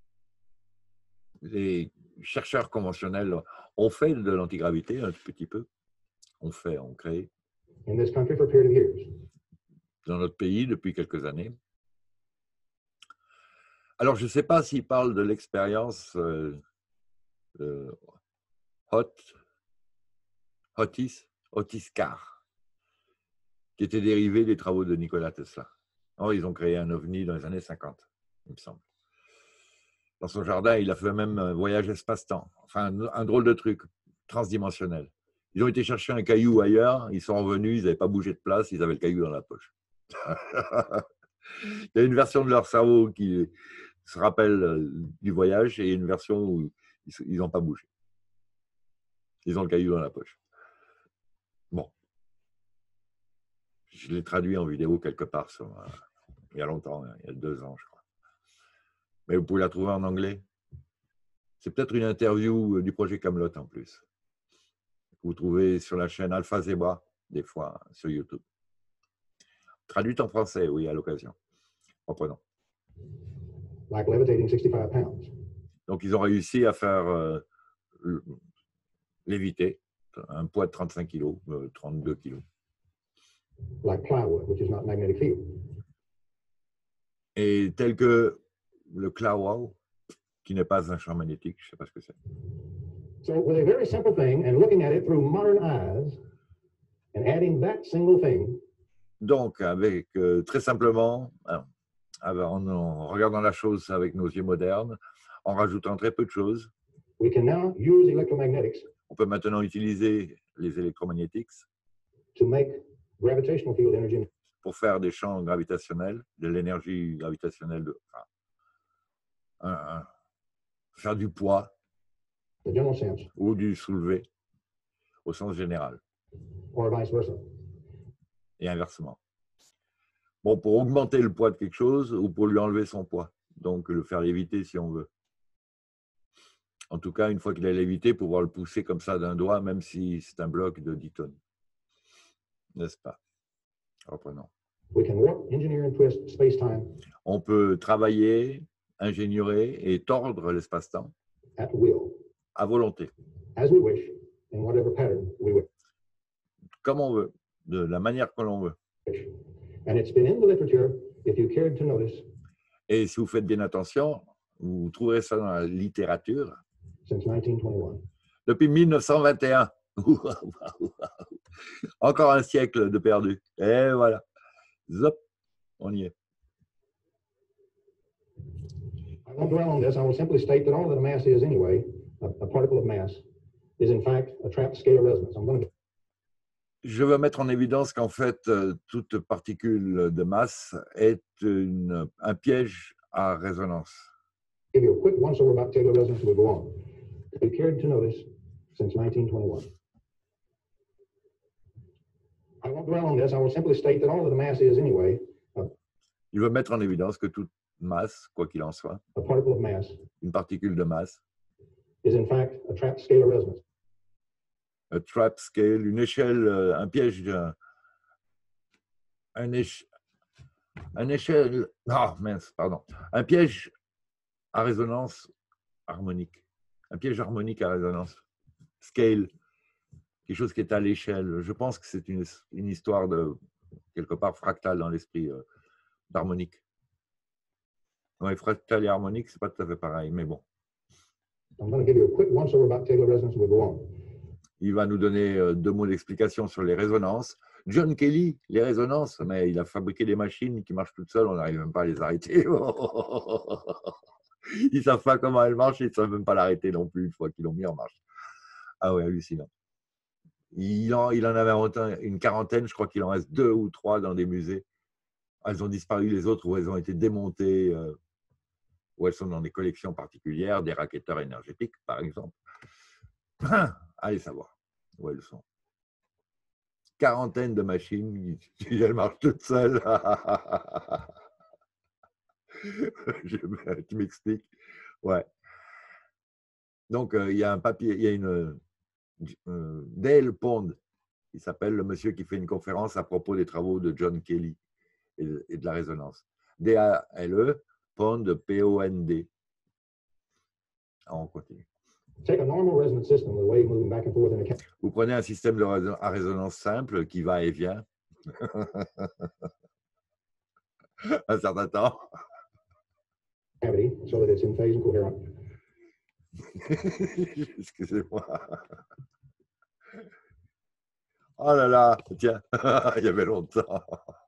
S1: les chercheurs conventionnels ont fait de l'antigravité un tout petit peu. On fait, on crée.
S2: In this country for a period of years.
S1: Dans notre pays depuis quelques années. Alors, je ne sais pas s'il parle de l'expérience euh, de Hot, Otis, Otis Carr, qui était dérivé des travaux de Nikola Tesla. Alors, ils ont créé un ovni dans les années cinquante, il me semble. Dans son jardin, il a fait même un voyage espace-temps. Enfin, un, un drôle de truc, transdimensionnel. Ils ont été chercher un caillou ailleurs, ils sont revenus, ils n'avaient pas bougé de place, ils avaient le caillou dans la poche. Il y a une version de leur cerveau qui se rappelle du voyage et une version où ils n'ont pas bougé. Ils ont le caillou dans la poche. Bon. Je l'ai traduit en vidéo quelque part, sur, euh, il y a longtemps, il y a deux ans, je crois. Mais vous pouvez la trouver en anglais. C'est peut-être une interview du projet Camelot en plus. Vous trouvez sur la chaîne Alpha Zebra, des fois, sur YouTube. Traduite en français, oui, à l'occasion. Reprenons.
S2: Like levitating sixty-five pounds.
S1: Donc, ils ont réussi à faire euh, léviter un poids de trente-cinq kilos, euh, trente-deux kilos.
S2: Like plywood, which is not magnetic field.
S1: Et tel que le cloud, qui n'est pas un champ magnétique, je ne sais pas ce que c'est.
S2: So with a very simple thing and looking at it through modern eyes and adding that single thing.
S1: Donc, avec euh, très simplement, hein, en, en regardant la chose avec nos yeux modernes, en rajoutant très peu de choses,
S2: we can now use electromagnetics.
S1: On peut maintenant utiliser les électromagnétiques
S2: to make gravitational field energy.
S1: Pour faire des champs gravitationnels, de l'énergie gravitationnelle, de, enfin, un, un, faire du poids ou du soulevé au sens général.
S2: Or vice versa.
S1: Et inversement. Bon, pour augmenter le poids de quelque chose ou pour lui enlever son poids. Donc, le faire léviter si on veut. En tout cas, une fois qu'il a lévité, pouvoir le pousser comme ça d'un doigt, même si c'est un bloc de dix tonnes. N'est-ce pas? Reprenons.
S2: We can warp, engineer and twist space-time.
S1: On peut travailler, ingénierer et tordre l'espace-temps
S2: at will.
S1: À volonté.
S2: As we wish, in whatever pattern we wish.
S1: Comme on veut, de la manière que l'on veut.
S2: And it's been in the literature, if you cared to notice.
S1: Et si vous faites bien attention, vous trouverez ça dans la littérature.
S2: Since nineteen twenty-one.
S1: Depuis mille neuf cent vingt et un. Encore un siècle de perdu. Et voilà. Zop, on y est.
S2: I won't dwell on this. I will simply state that all that a mass is anyway, a, a particle of mass, is in fact a trapped scalar resonance. I'm going to...
S1: Je veux mettre en évidence qu'en fait, toute particule de masse est une, un piège à résonance.
S2: Give you a quick once-over about Taylor resonance and we'll go on. If you cared to notice, since nineteen twenty-one. I won't dwell on this. I will simply state that all that a mass is anyway. A,
S1: Il veut mettre en évidence que toute masse, quoi qu'il en soit,
S2: a particle of mass,
S1: une particule de masse,
S2: is in fact a trapped scalar resonance.
S1: A trap scale, une échelle, un piège, un, éche, un échelle, ah mince, pardon, un piège à résonance harmonique, un piège harmonique à résonance, scale, quelque chose qui est à l'échelle. Je pense que c'est une, une histoire de, quelque part, fractale dans l'esprit, euh, d'harmonique. Oui, fractal et harmonique, c'est pas tout à fait pareil, mais bon.
S2: I'm going to give you a quick once-over about Taylor resonance and we'll go on.
S1: Il va nous donner deux mots d'explication sur les résonances. John Kelly, les résonances, mais il a fabriqué des machines qui marchent toutes seules, on n'arrive même pas à les arrêter. Ils ne savent pas comment elles marchent, ils ne savent même pas l'arrêter non plus une fois qu'ils l'ont mis en marche. Ah oui, hallucinant. Il en, il en avait une quarantaine, je crois qu'il en reste deux ou trois dans des musées. Elles ont disparu les autres où elles ont été démontées, euh, où elles sont dans des collections particulières, des racketteurs énergétiques par exemple. Allez savoir où elles sont. Quarantaine de machines, elles marchent toutes seules. Tu m'expliques? Ouais. Donc, euh, il y a un papier, il y a une euh, Dale Pond, il s'appelle le monsieur qui fait une conférence à propos des travaux de John Kelly et de, et de la résonance. D A L E, Pond, P O N D. On continue.
S2: Take a normal resonance system with waves moving back and forth in a cavity.
S1: Vous prenez un système de résonance, à résonance simple qui va et vient un certain temps.
S2: So that it's in phase and coherent.
S1: Excusez-moi. Oh là là, tiens, il y avait longtemps.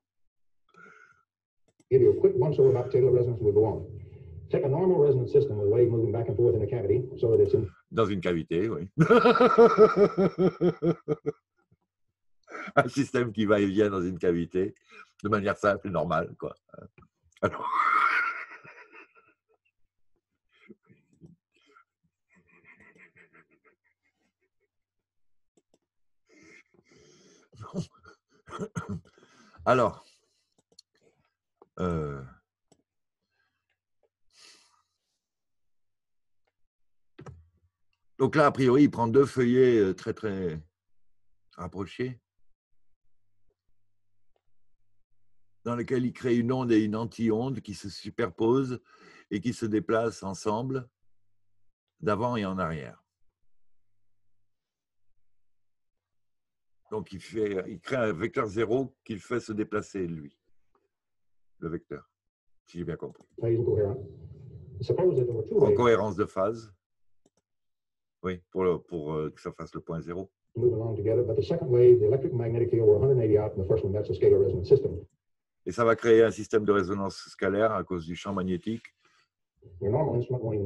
S2: Give you a quick once-over about Taylor resonance and we'll go on. Take a normal resonance system with waves moving back and forth in a cavity so that it's in...
S1: Dans une cavité, oui. Un système qui va et vient dans une cavité de manière simple et normale, quoi. Alors... Alors, euh, donc là, a priori, il prend deux feuillets très, très rapprochés, dans lesquels il crée une onde et une anti-onde qui se superposent et qui se déplacent ensemble, d'avant et en arrière. Donc, il, fait, il crée un vecteur zéro qu'il fait se déplacer, lui, le vecteur, si j'ai bien compris. En cohérence de phase. Oui, pour, le, pour euh, que ça fasse le point zéro. Et ça va créer un système de résonance scalaire à cause du champ magnétique. On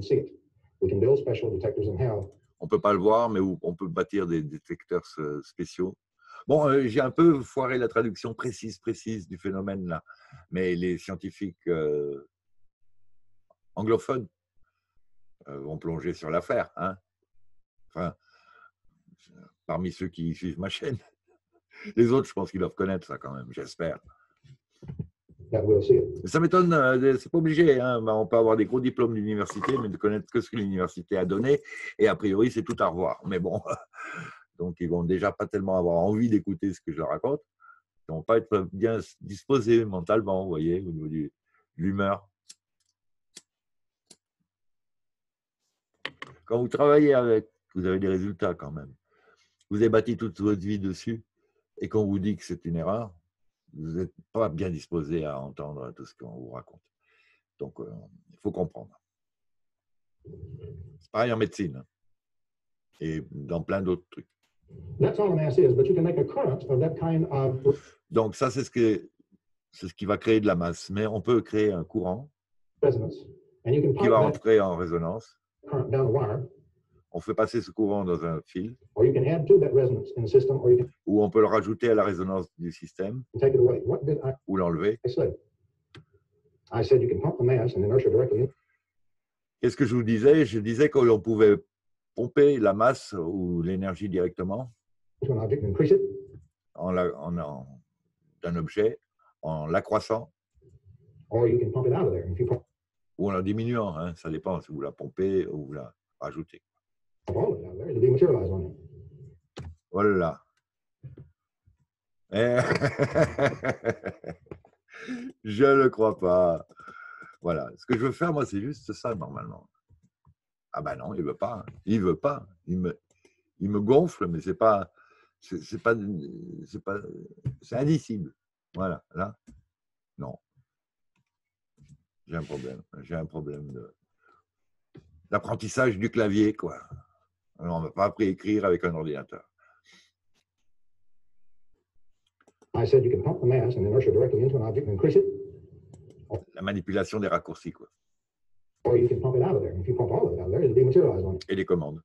S1: ne peut pas le voir, mais on peut bâtir des détecteurs spéciaux. Bon, euh, j'ai un peu foiré la traduction précise, précise du phénomène là, mais les scientifiques euh, anglophones euh, vont plonger sur l'affaire, hein. Enfin, parmi ceux qui suivent ma chaîne. Les autres, je pense qu'ils doivent connaître ça quand même, j'espère. Ça m'étonne, euh, c'est pas obligé, hein. On peut avoir des gros diplômes d'université, mais de connaître que ce que l'université a donné, et a priori, c'est tout à revoir. Mais bon, donc ils vont déjà pas tellement avoir envie d'écouter ce que je leur raconte. Ils vont pas être bien disposés mentalement, vous voyez, au niveau de l'humeur. Quand vous travaillez avec, vous avez des résultats quand même. Vous avez bâti toute votre vie dessus, et qu'on vous dit que c'est une erreur, vous n'êtes pas bien disposé à entendre tout ce qu'on vous raconte. Donc, euh, il faut comprendre. C'est pareil en médecine et dans plein d'autres trucs. Donc, ça, c'est ce, que, c'est ce qui va créer de la masse. Mais on peut créer un courant qui va entrer en résonance. On fait passer ce courant dans un fil, ou on peut le rajouter à la résonance du système, ou l'enlever. Qu'est-ce que je vous disais? Je disais que l'on pouvait pomper la masse ou l'énergie directement en la, en, en, d'un objet en l'accroissant ou en la diminuant, hein, ça dépend si vous la pompez ou vous la rajoutez. Voilà. Je ne le crois pas. Voilà. Ce que je veux faire, moi, c'est juste ça, normalement. Ah ben non, il ne veut pas. Il ne veut pas. Il me, il me gonfle, mais ce n'est pas... C'est pas... C'est pas... C'est indicible. Voilà. Là, non. J'ai un problème. J'ai un problème de... d'apprentissage du clavier, quoi. Alors, on ne m'a pas appris à écrire avec un ordinateur. La manipulation des raccourcis, quoi. Et des commandes.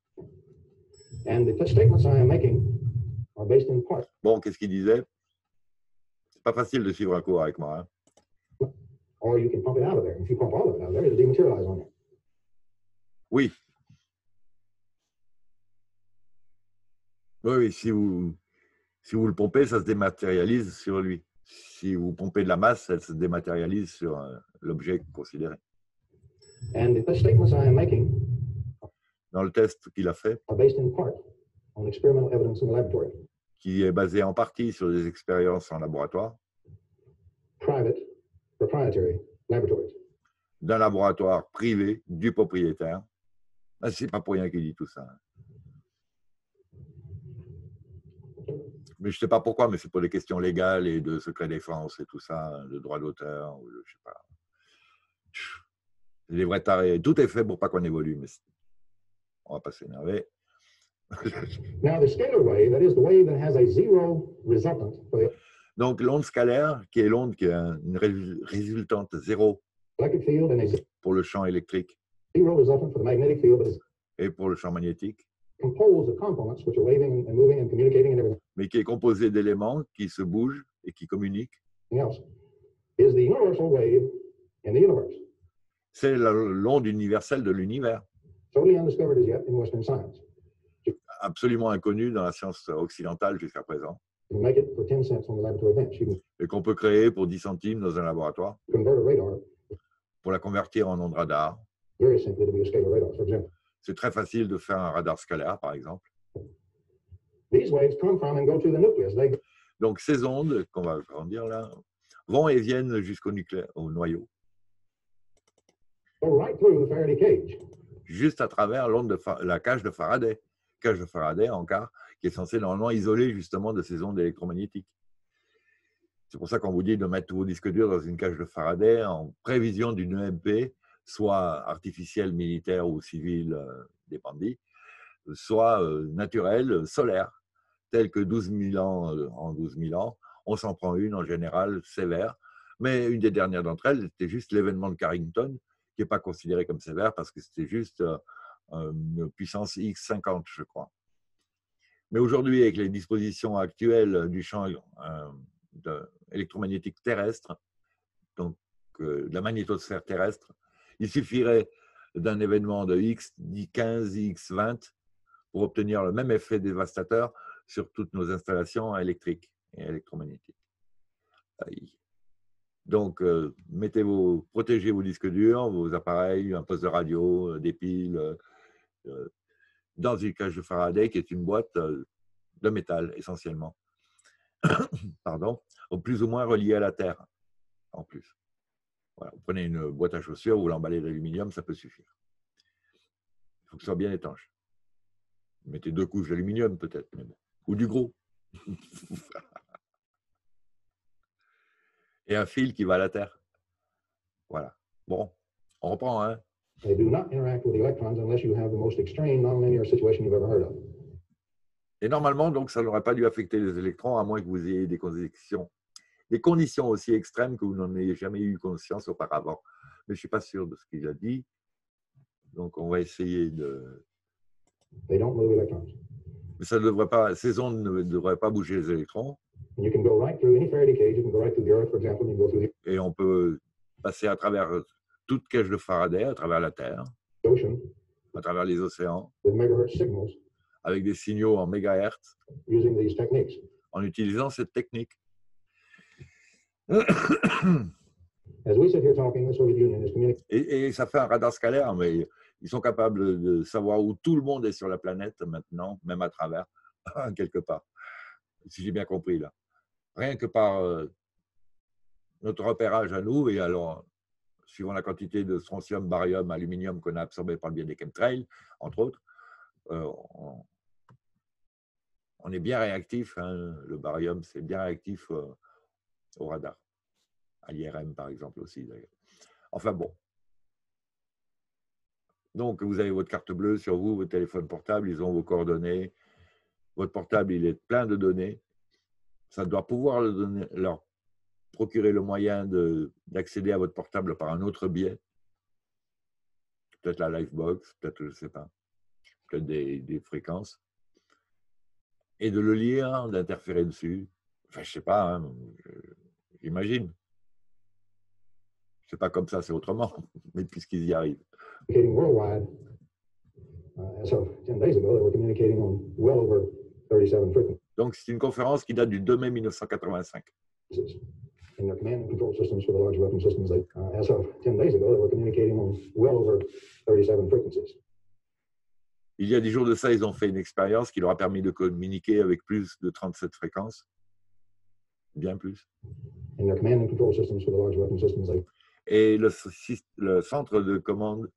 S1: Bon, qu'est-ce qu'il disait? C'est pas facile de suivre un cours avec moi. Hein. Oui. Oui, oui, si vous, si vous le pompez, ça se dématérialise sur lui. Si vous pompez de la masse, elle se dématérialise sur euh, l'objet considéré. And the statements I am making Dans le test qu'il a fait, are based in part on experimental evidence in the laboratory. Qui est basé en partie sur des expériences en laboratoire. Private, proprietary laboratories. D'un laboratoire privé du propriétaire. Ah, c'est pas pour rien qu'il dit tout ça. Mais je ne sais pas pourquoi, mais c'est pour des questions légales et de secret défense et tout ça, de droit d'auteur, ou je sais pas. C'est des vrais tarés. Tout est fait pour pas qu'on évolue, mais on va pas s'énerver.
S2: Now, the scalar wave, that is the wave that has a zero resultant for the
S1: Donc, l'onde scalaire, qui est l'onde qui a une résultante zéro
S2: electric field and a
S1: pour le champ électrique
S2: zero resultant for the magnetic field, but is
S1: et pour le champ magnétique,
S2: composed of components which are waving and moving and communicating and everything
S1: mais qui est composé d'éléments qui se bougent et qui communiquent,
S2: else, is the universal wave in the universe,
S1: c'est la- l'onde universelle de l'univers,
S2: totally undiscovered as yet in Western science.
S1: absolument inconnue dans la science occidentale jusqu'à présent,
S2: You can make it for ten cents on the laboratory bench. You
S1: et qu'on peut créer pour dix centimes dans un laboratoire
S2: can convert a radar
S1: pour la convertir en onde radar.
S2: very simply to be a scalar radar, for example.
S1: C'est très facile de faire un radar scalaire, par exemple.
S2: These waves come from and go to the nucleus. They
S1: Donc, ces ondes, qu'on va grandir là, vont et viennent jusqu'au nucléaire, au noyau,
S2: go right through the Faraday cage.
S1: juste à travers l'onde de Fa- la cage de Faraday. Cage de Faraday, en quart, qui est censée normalement isoler justement de ces ondes électromagnétiques. C'est pour ça qu'on vous dit de mettre vos disques durs dans une cage de Faraday en prévision d'une E M P, soit artificielle, militaire ou civile, euh, dépendit, soit euh, naturelle, euh, solaire, telle que douze mille ans euh, en douze mille ans. On s'en prend une en général sévère, mais une des dernières d'entre elles, c'était juste l'événement de Carrington, qui n'est pas considéré comme sévère parce que c'était juste euh, une puissance X cinquante, je crois. Mais aujourd'hui, avec les dispositions actuelles du champ euh, de, électromagnétique terrestre, donc euh, de la magnétosphère terrestre, il suffirait d'un événement de X quinze, X vingt pour obtenir le même effet dévastateur sur toutes nos installations électriques et électromagnétiques. Aïe. Donc, euh, mettez vos, protégez vos disques durs, vos appareils, un poste de radio, des piles, euh, dans une cage de Faraday qui est une boîte euh, de métal essentiellement, pardon, au plus ou moins reliée à la Terre en plus. Voilà, vous prenez une boîte à chaussures, vous l'emballez d'aluminium, ça peut suffire. Il faut que ce soit bien étanche. Vous mettez deux couches d'aluminium peut-être, mais bon. Ou du gros. Et un fil qui va à la Terre. Voilà. Bon, on reprend, hein.
S2: They do not interact with the electrons unless you have the most extreme nonlinear situation you've ever heard of.
S1: Et normalement, donc, ça n'aurait pas dû affecter les électrons, à moins que vous ayez des conditions, des conditions aussi extrêmes que vous n'en ayez jamais eu conscience auparavant. Mais je ne suis pas sûr de ce qu'il a dit. Donc, on va essayer de...
S2: They don't move electrons.
S1: Mais ça ne devrait pas, ces ondes ne devraient pas bouger les électrons.
S2: And you can go right through any Faraday cage. You can go right through the Earth, for example. And you can go through the
S1: Et on peut passer à travers toute cage de Faraday, à travers la Terre,
S2: ocean
S1: à travers les océans,
S2: with megahertz signals
S1: avec des signaux en mégahertz,
S2: using these techniques.
S1: en utilisant cette technique.
S2: As we sit here talking, the Soviet Union is communicating
S1: Et, et ça fait un radar scalaire, mais ils sont capables de savoir où tout le monde est sur la planète maintenant, même à travers, quelque part. Si j'ai bien compris là. Rien que par euh, notre repérage à nous, et alors, suivant la quantité de strontium, barium, aluminium qu'on a absorbé par le biais des chemtrails, entre autres, euh, on, on est bien réactif. Hein, le barium, c'est bien réactif euh, au radar. À l'I R M, par exemple, aussi, d'ailleurs. Enfin bon. Donc, vous avez votre carte bleue sur vous, votre téléphone portable, ils ont vos coordonnées. Votre portable, il est plein de données. Ça doit pouvoir leur, donner, leur procurer le moyen d'accéder à votre portable par un autre biais. Peut-être la Livebox, peut-être, je ne sais pas. Peut-être des, des fréquences. Et de le lire, d'interférer dessus. Enfin, je ne sais pas, hein, j'imagine. C'est pas comme ça, c'est autrement, mais puisqu'ils y arrivent.
S2: worldwide. Uh, as of ten days ago, they were communicating on well over thirty-seven frequencies.
S1: Donc, c'est une conférence qui date du deux mai mille neuf cent quatre-vingt-cinq.
S2: In their command and control systems for the large weapon systems, they, uh, as of ten days ago, they were communicating on well over thirty-seven frequencies.
S1: Il y a dix jours de ça, ils ont fait une expérience qui leur a permis de communiquer avec plus de trente-sept fréquences. Bien plus.
S2: In their command and control systems for the large weapon systems, they
S1: Et le, le centre de commande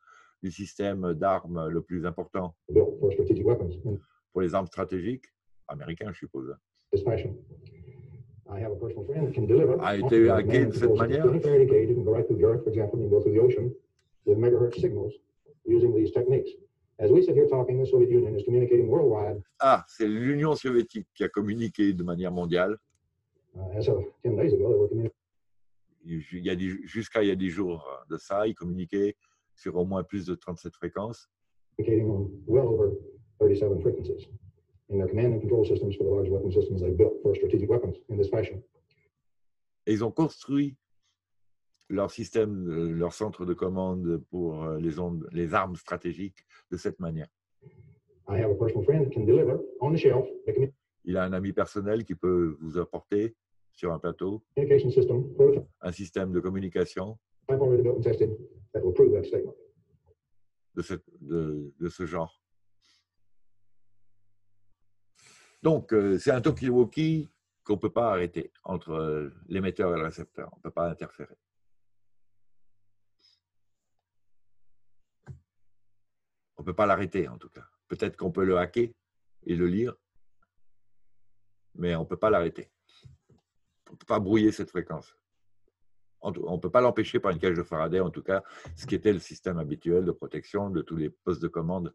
S1: du système d'armes le plus important
S2: built for strategic weapons in
S1: pour les armes stratégiques, américains, je suppose,
S2: this fashion. I have a personal friend that can deliver
S1: a
S2: on
S1: été
S2: the
S1: hacké
S2: command
S1: de
S2: and
S1: cette
S2: control systems to
S1: manière.
S2: any Faraday cage. You can go right through the earth, for example, you can go through the ocean with megahertz signals using these techniques. As we sit here talking, the Soviet Union is communicating worldwide.
S1: Ah, c'est l'Union soviétique qui a communiqué de manière mondiale.
S2: Uh, as of ten days ago, they were communicating
S1: Il y a des- Jusqu'à il y a dix jours de ça, ils communiquaient sur au moins plus de trente-sept fréquences.
S2: on well over thirty-seven frequencies in their command and control systems for the large weapon systems they built for strategic weapons in this fashion.
S1: Et ils ont construit leur système, euh, leur centre de commande pour euh, les, ondes, les armes stratégiques de cette manière.
S2: I have a personal friend that can deliver on the shelf the
S1: Il a un ami personnel qui peut vous apporter sur un plateau
S2: communication system prototype
S1: un système de communication
S2: already built and tested that will prove that statement.
S1: de, cette, de, de ce genre. Donc, euh, c'est un talkie-walkie qu'on ne peut pas arrêter entre euh, l'émetteur et le récepteur. On ne peut pas interférer. On ne peut pas l'arrêter, en tout cas. Peut-être qu'on peut le hacker et le lire, mais on ne peut pas l'arrêter. On ne peut pas brouiller cette fréquence. On ne peut pas l'empêcher par une cage de Faraday, en tout cas, ce qui était le système habituel de protection de tous les postes de commande,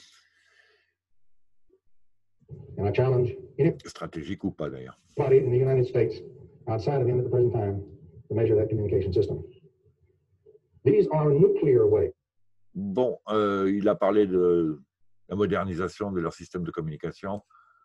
S2: And I challenge
S1: stratégiques ou pas d'ailleurs.
S2: anybody in the United States outside of him at the present time to measure that communication system. These are nuclear waves.
S1: Bon, euh, il a parlé de la modernisation de leur système de communication.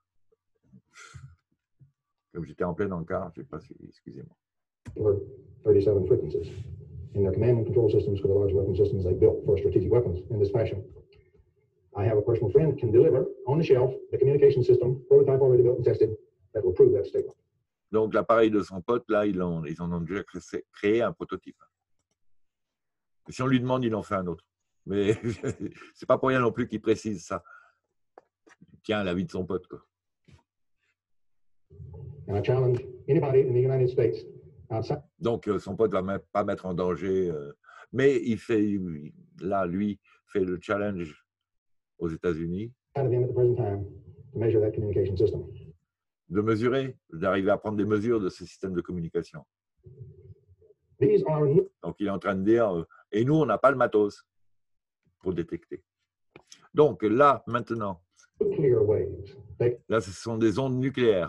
S1: Comme j'étais en plein encart, je n'ai pas suivi, excusez-moi.
S2: Over thirty-seven frequencies in their command and control systems for the large weapon systems they built for strategic weapons in this fashion. I have a personal friend that can deliver on the shelf the communication system prototype already built and tested that will prove that statement.
S1: Donc l'appareil de son pote, là, ils, ont, ils en ont déjà créé, créé un prototype. Et si on lui demande, il en fait un autre. Mais c'est pas pour rien non plus qu'il précise ça. Il tient à la vie de son pote, quoi.
S2: And I challenge anybody in the United States outside.
S1: Donc son pote ne va même pas mettre en danger. Euh, mais il fait, là, lui, fait le challenge aux États-Unis
S2: Of him at the present time to measure that communication system.
S1: de mesurer, d'arriver à prendre des mesures de ce système de communication.
S2: These are nu-
S1: Donc il est en train de dire, euh, et nous, on n'a pas le matos pour détecter. Donc là, maintenant,
S2: nuclear waves. They
S1: là, ce sont des ondes nucléaires.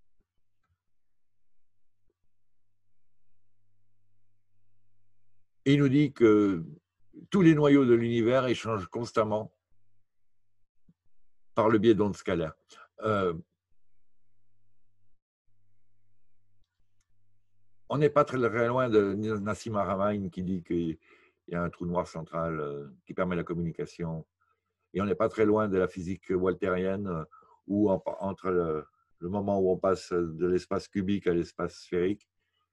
S1: Et il nous dit que tous les noyaux de l'univers échangent constamment par le biais d'ondes scalaires. Euh, on n'est pas très, très loin de Nassim Haramein qui dit qu'il y a un trou noir central euh, qui permet la communication. Et on n'est pas très loin de la physique waltérienne euh, où en, entre le, le moment où on passe de l'espace cubique à l'espace sphérique,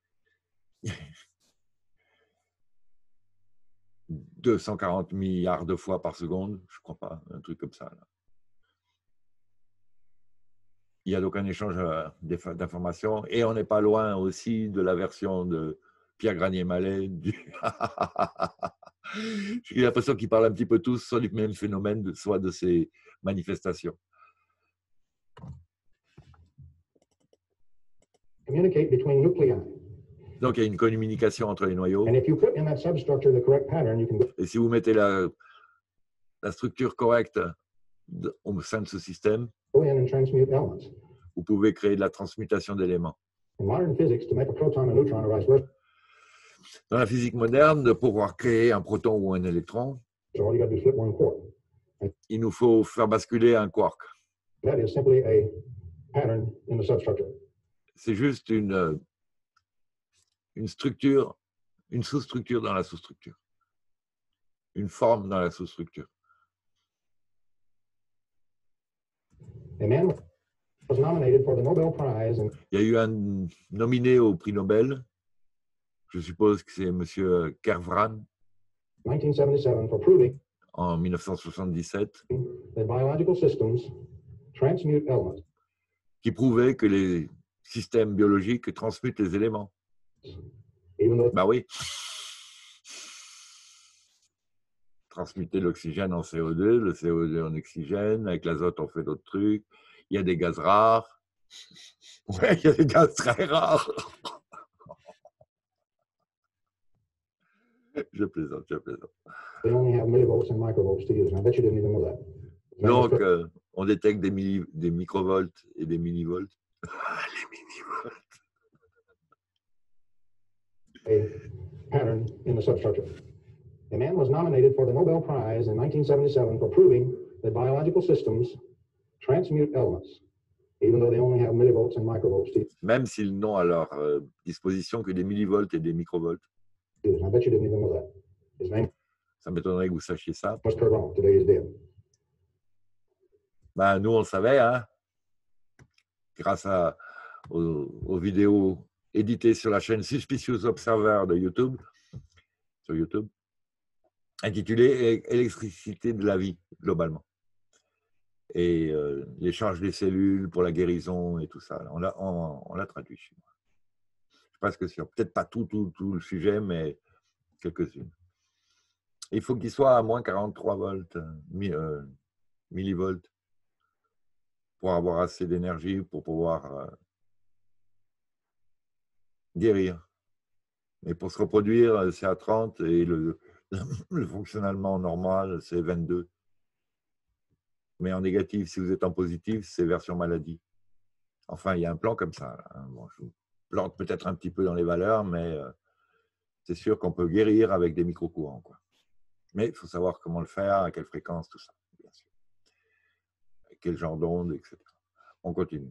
S1: deux cent quarante milliards de fois par seconde, je ne crois pas, un truc comme ça. Là. Il y a donc un échange d'informations et on n'est pas loin aussi de la version de Pierre Granier-Mallet. Du... J'ai l'impression qu'ils parlent un petit peu tous soit du même phénomène, soit de ces manifestations.
S2: communicate between nuclei.
S1: Donc il y a une communication entre les noyaux.
S2: And if you put in that substructure the correct pattern, you can go
S1: Et si vous mettez la, la structure correcte de, au sein de ce système,
S2: in and transmute elements.
S1: vous pouvez créer de la transmutation d'éléments.
S2: In modern physics, to make a proton a neutron or vice versa,
S1: Dans la physique moderne, de pouvoir créer un proton ou un électron,
S2: so all you got to do is flip one quark.
S1: il nous faut faire basculer un quark.
S2: That is simply a pattern in the substructure.
S1: C'est juste une, une structure, une sous-structure dans la sous-structure. Une forme dans la sous-structure.
S2: A man was nominated for the Nobel Prize in
S1: Il y a eu un nominé au prix Nobel, je suppose que c'est M. Kervran,
S2: nineteen seventy-seven for proving
S1: en mille neuf cent soixante-dix-sept,
S2: that biological systems transmute elements.
S1: qui prouvait que les systèmes biologiques transmutent les éléments.
S2: Even though
S1: Ben oui. transmuter l'oxygène en C O deux, le C O deux en oxygène, avec l'azote on fait d'autres trucs. Il y a des gaz rares. Ouais, il y a des gaz très rares. Je plaisante, je plaisante.
S2: They only have millivolts and microvolts to use, and I bet you didn't even know that.
S1: Donc, euh, on détecte des, milli, des microvolts et des millivolts. Les millivolts.
S2: A pattern in the substructure. A man was nominated for the Nobel Prize in nineteen seventy-seven for proving that biological systems transmute elements, even though they only have millivolts and microvolts to use.
S1: Même s'ils n'ont à leur euh, disposition que des millivolts et des microvolts.
S2: I bet you didn't even know that. His name
S1: Ça m'étonnerait que vous sachiez ça.
S2: was Kurt Wrong. Today he's dead.
S1: Ben, nous, on le savait, hein, grâce à, aux, aux vidéos éditées sur la chaîne Suspicious Observer de YouTube, sur YouTube, intitulée Électricité de la vie, globalement. Et euh, l'échange des cellules pour la guérison et tout ça. On l'a on, on l'a traduit chez moi. Je suis presque sûr. Peut-être pas tout, tout, tout le sujet, mais quelques-unes. Il faut qu'il soit à moins quarante-trois volts, euh, millivolts, pour avoir assez d'énergie pour pouvoir euh, guérir. Mais pour se reproduire, c'est à trente et le, le fonctionnement normal, c'est vingt-deux. Mais en négatif, si vous êtes en positif, c'est version maladie. Enfin, il y a un plan comme ça. Hein. Bon, je vous plante peut-être un petit peu dans les valeurs, mais euh, c'est sûr qu'on peut guérir avec des micro-courants, quoi. Mais il faut savoir comment le faire, à quelle fréquence, tout ça, bien sûr. Avec quel genre d'onde, et cetera. On continue.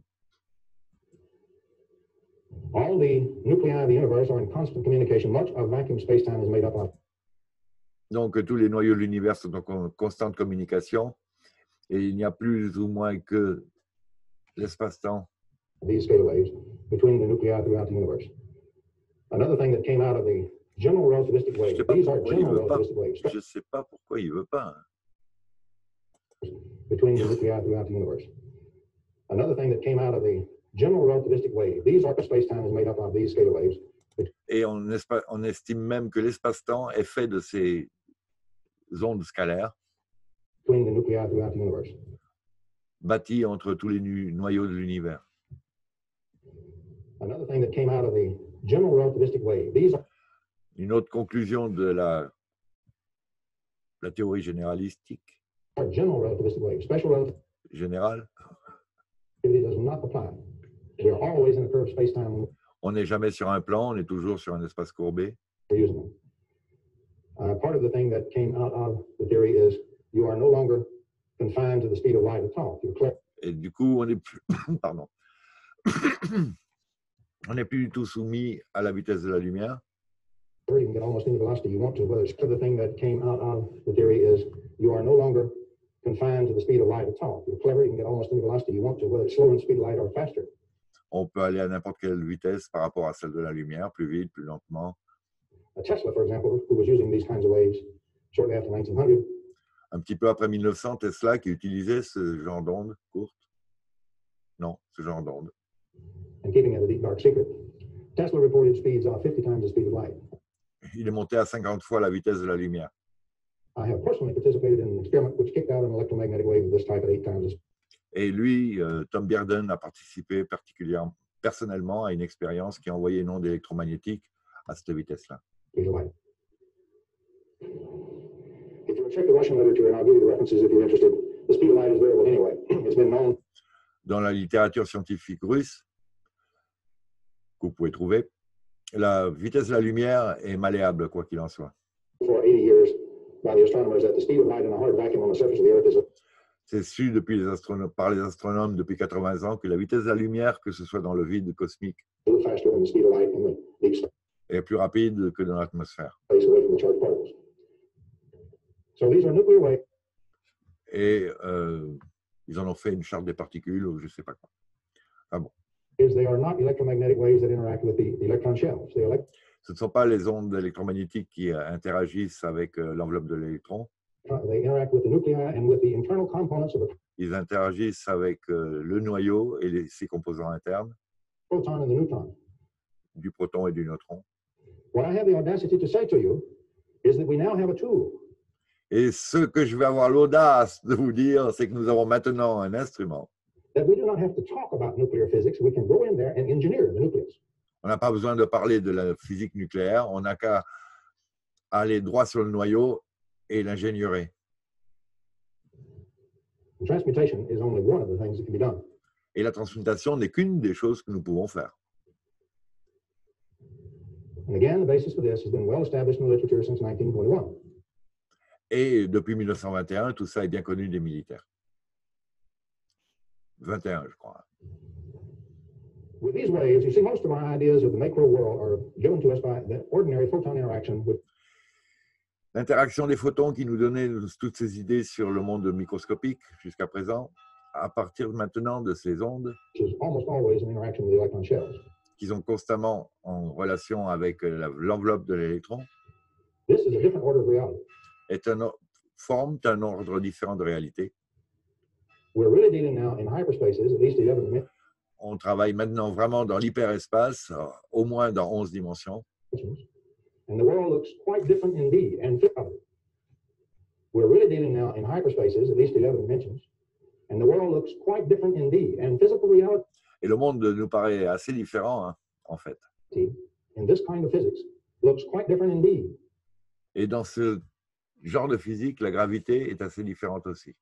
S2: All the nuclei of the universe are in constant communication. Much of vacuum space-time is made up of.
S1: Donc, tous les noyaux de l'univers sont en constante communication et il n'y a plus ou moins que l'espace-temps.
S2: These scalar waves between the nuclei throughout the universe. Another thing that came out of the general relativistic wave. These are general relativistic waves.
S1: Je ne sais pas pourquoi il ne veut pas.
S2: Between the nuclei throughout the universe. Another thing that came out of the general relativistic wave. These are space-time is made up of these scalar waves.
S1: Et on, on estime même que l'espace-temps est fait de ces ondes scalaires
S2: between the nuclei throughout the universe.
S1: Bâties entre tous les noyaux de l'univers.
S2: Another thing that came out of the general relativistic wave. These are
S1: Une autre conclusion de la, la théorie généralistique
S2: general relativistic wave. Special relativity
S1: générale.
S2: does not apply. We're always in a curved space-time.
S1: On n'est jamais sur un plan, on est toujours sur un espace courbé.
S2: We're using them. Uh, part of the thing that came out of the theory is you are no longer confined to the speed of light at all. You're clear.
S1: Et du coup, on n'est plus, pardon, on n'est plus du tout soumis à la vitesse de la lumière.
S2: You can get almost any velocity you want to. But it's the thing that came out of the theory is you are no longer confined to the speed of light at all. You're clever. You can get almost any velocity you want to, whether it's slower than the speed of light or faster.
S1: On peut aller à n'importe quelle vitesse par rapport à celle de la lumière, plus vite, plus lentement.
S2: Tesla, for example, who was using these kinds of waves shortly after nineteen hundred.
S1: Un petit peu après mille neuf cents, Tesla qui utilisait ce genre d'onde courte. Non, ce genre d'onde.
S2: And keeping it a deep dark secret, Tesla reported speeds of fifty times the speed of light.
S1: Il est monté à cinquante fois la vitesse de la lumière.
S2: I have personally participated in an experiment which kicked out an electromagnetic wave of this type at eight times the speed.
S1: Et lui, euh, Tom Bierden, a participé particulièrement, personnellement, à une expérience qui a envoyé une onde électromagnétique à cette vitesse-là.
S2: If you check the Russian literature, and I'll give you the references if you're interested, the speed of light is variable anyway. It's been known.
S1: Dans la littérature scientifique russe, que vous pouvez trouver, la vitesse de la lumière est malléable, quoi qu'il en soit.
S2: For eighty years, by the astronomers, that the speed of light in a hard vacuum on the surface of the Earth is.
S1: C'est su depuis les astronomes, par les astronomes depuis quatre-vingts ans que la vitesse de la lumière, que ce soit dans le vide cosmique, est plus rapide que dans l'atmosphère. Et euh, ils en ont fait une charte des particules ou je ne sais pas quoi. Enfin bon. Ce ne sont pas les ondes électromagnétiques qui interagissent avec l'enveloppe de l'électron. Ils interagissent avec euh, le noyau et les, ses composants internes, du proton et du neutron. Et ce que je vais avoir l'audace de vous dire, c'est que nous avons maintenant un instrument.
S2: That we do not have to talk about nuclear physics. We can go in there and engineer the nucleus.
S1: On n'a pas besoin de parler de la physique nucléaire, on n'a qu'à aller droit sur le noyau et l'ingénierie.
S2: And transmutation is only one of the things that can be done.
S1: Et la transmutation n'est qu'une des choses que nous pouvons faire.
S2: And again, the basis for this has been well established in the literature since nineteen twenty-one.
S1: Et depuis mille neuf cent vingt et un, tout ça est bien connu des militaires. vingt et un, je crois.
S2: With these waves, you see, most of our ideas of the macro world are given to us by the ordinary photon interaction with
S1: L'interaction des photons qui nous donnait toutes ces idées sur le monde microscopique jusqu'à présent, à partir maintenant de ces ondes,
S2: which is almost always an interaction with the electron shells.
S1: qui sont constamment en relation avec l'enveloppe de l'électron,
S2: This is a different order of reality.
S1: est un, forment un ordre différent de réalité.
S2: We're really dealing now in hyperspaces, at least eleven dimensions,
S1: On travaille maintenant vraiment dans l'hyperespace, au moins dans onze dimensions.
S2: and the world looks quite different indeed. And physically, we're really dealing now in hyperspaces, at least eleven dimensions, and the world looks quite different indeed. And physical reality
S1: Et le monde nous paraît assez différent, hein, en fait.
S2: in this kind of physics looks quite different indeed.
S1: Et dans ce genre de physique, la gravité est assez différente aussi.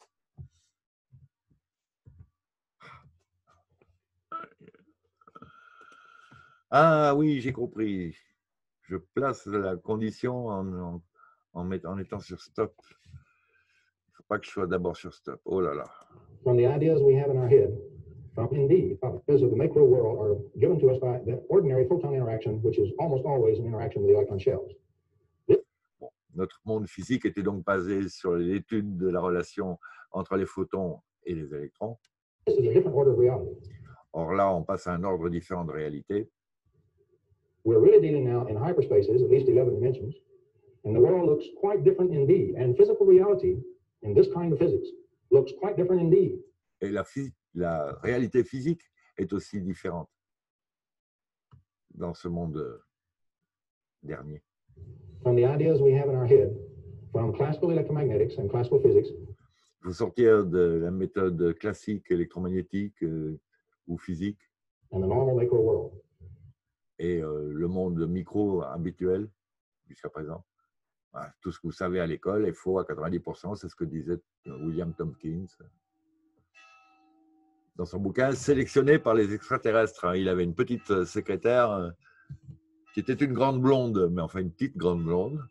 S1: Ah oui, j'ai compris. Je place la condition en, en, en, met, en étant sur stop. Il ne faut pas que je sois d'abord sur stop. Oh là là.
S2: From the ideas we have in our head, from indeed, because of the macro world are given to us by the ordinary photon interaction, which is almost always an interaction with the electron shells.
S1: Bon, notre monde physique était donc basé sur l'étude de la relation entre les photons et les électrons.
S2: This is a different order of reality.
S1: Or là, on passe à un ordre différent de réalité.
S2: We're really dealing now in hyperspaces, at least eleven dimensions, and the world looks quite different indeed. And physical reality in this kind of physics looks quite different indeed.
S1: Et la, la réalité physique est aussi différente dans ce monde dernier.
S2: From the ideas we have in our head, from classical electromagnetics and classical physics,
S1: Il faut sortir de la méthode classique électromagnétique euh, ou physique
S2: and the normal macro world.
S1: et euh, le monde micro habituel jusqu'à présent. Voilà, tout ce que vous savez à l'école est faux à quatre-vingt-dix pour cent, c'est ce que disait William Tompkins dans son bouquin Sélectionné par les extraterrestres. Il avait une petite secrétaire qui était une grande blonde, mais enfin une petite grande blonde.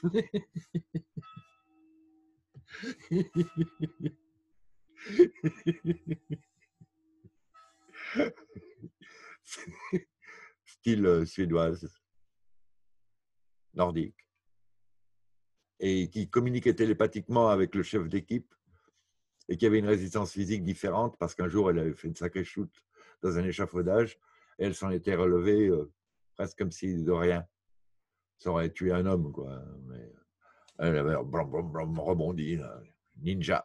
S1: Style suédoise, nordique, et qui communiquait télépathiquement avec le chef d'équipe et qui avait une résistance physique différente parce qu'un jour elle avait fait une sacrée chute dans un échafaudage et elle s'en était relevée euh, presque comme si de rien. Ça aurait tué un homme, quoi. Mais elle avait brum, brum, brum, rebondi, là. Ninja.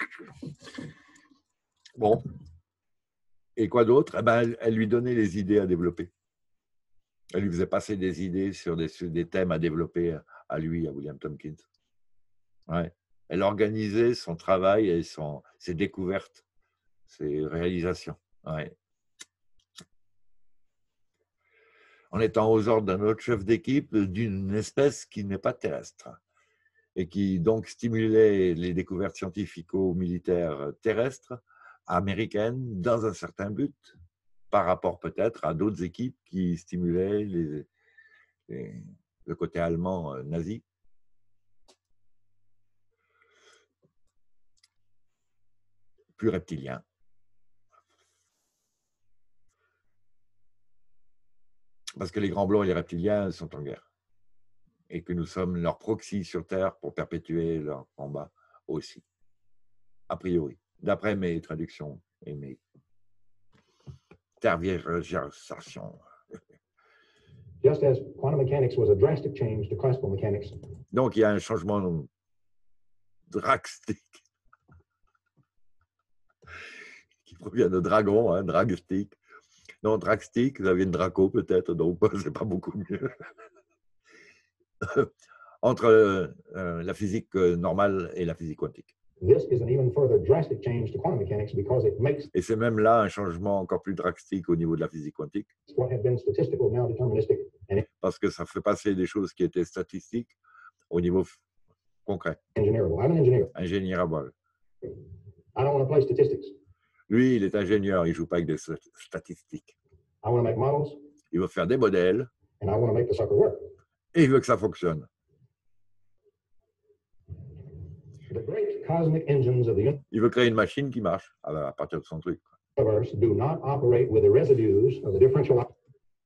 S1: Bon. Et quoi d'autre? Eh ben, elle, elle lui donnait les idées à développer. Elle lui faisait passer des idées sur des, sur des thèmes à développer à lui, à William Tompkins. Ouais. Elle organisait son travail et son, ses découvertes, ses réalisations. Ouais. En étant aux ordres d'un autre chef d'équipe d'une espèce qui n'est pas terrestre et qui donc stimulait les découvertes scientifico-militaires terrestres américaines dans un certain but, par rapport peut-être à d'autres équipes qui stimulaient les, les, le côté allemand nazi. Plus reptilien. Parce que les grands blancs et les reptiliens sont en guerre. Et que nous sommes leurs proxys sur Terre pour perpétuer leur combat aussi. A priori. D'après mes traductions et mes tergiversations.
S2: Just as quantum mechanics was a drastic change to classical mechanics.
S1: Donc il y a un changement drastique qui provient de dragon, hein, dragstick. Non, dragstick, ça vient de Draco peut-être, donc c'est pas beaucoup mieux. entre euh, euh, la physique euh, normale et la physique quantique.
S2: This is an even further drastic change to quantum mechanics because it makes
S1: Et c'est même là un changement encore plus drastique au niveau de la physique quantique,
S2: what had been statistical now deterministic, and
S1: parce que ça fait passer des choses qui étaient statistiques au niveau f- concret,
S2: engineerable. I'm an engineer.
S1: ingénierable.
S2: I don't want to play statistics.
S1: Lui, il est ingénieur, il ne joue pas avec des st- statistiques.
S2: I want to make models,
S1: Il veut faire des modèles
S2: and I want to make the sucker work.
S1: et il veut que ça fonctionne.
S2: The great cosmic engines of the
S1: Il veut créer une machine qui marche à, à partir de son truc.
S2: universe do not operate with the residues of the differential. op-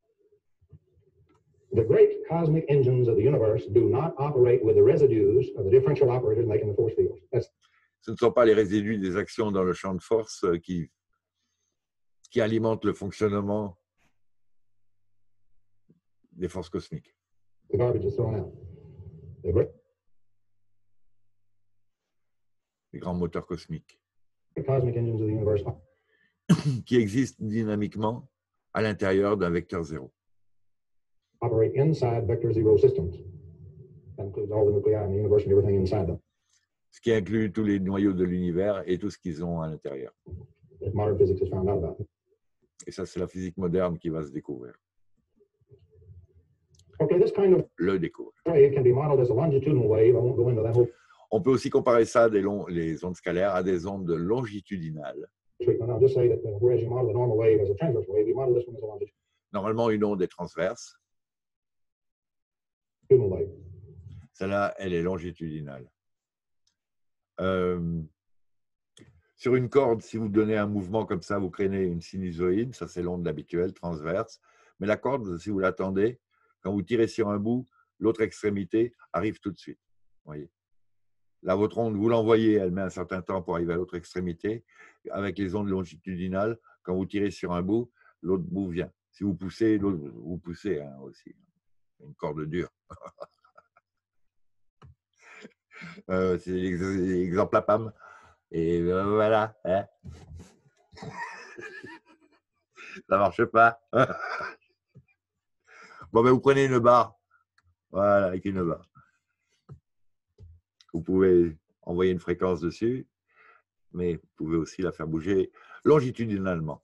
S2: The great cosmic engines of the universe do not operate with the residues of the differential operators making the force fields. That's
S1: Ce ne sont pas les résidus des actions dans le champ de force euh, qui, qui alimentent le fonctionnement des forces cosmiques.
S2: the garbage is thrown out. The great
S1: Les grands moteurs cosmiques,
S2: cosmic engines of the universe
S1: qui existent dynamiquement à l'intérieur d'un vecteur zéro.
S2: operate inside vector zero systems. That includes all the nuclei in the universe and everything inside them.
S1: Ce qui inclut tous les noyaux de l'univers et tout ce qu'ils ont à l'intérieur.
S2: That modern physics has found out about.
S1: Et ça, c'est la physique moderne qui va se découvrir,
S2: Okay, this kind of
S1: le découvrir.
S2: wave can be modeled as a longitudinal wave. I won't go into that whole
S1: On peut aussi comparer ça, des longs, les ondes scalaires, à des ondes longitudinales.
S2: treatment. I'll just say that uh, whereas you model a normal wave as a transverse wave, you model this one as a longitudinal
S1: Normalement, une onde est transverse.
S2: wave.
S1: Celle-là, elle est longitudinale. Euh, sur une corde, si vous donnez un mouvement comme ça, vous créez une sinusoïde. Ça, c'est l'onde habituelle, transverse. Mais la corde, si vous l'attendez, quand vous tirez sur un bout, l'autre extrémité arrive tout de suite. Voyez. Là, votre onde, vous l'envoyez, elle met un certain temps pour arriver à l'autre extrémité. Avec les ondes longitudinales, quand vous tirez sur un bout, l'autre bout vient. Si vous poussez, l'autre, vous poussez hein, aussi. Une corde dure. euh, c'est l'exemple à P A M. Et euh, voilà. Hein. Ça ne marche pas. Bon, ben, vous prenez une barre. Voilà, avec une barre. Vous pouvez envoyer une fréquence dessus, mais vous pouvez aussi la faire bouger longitudinalement.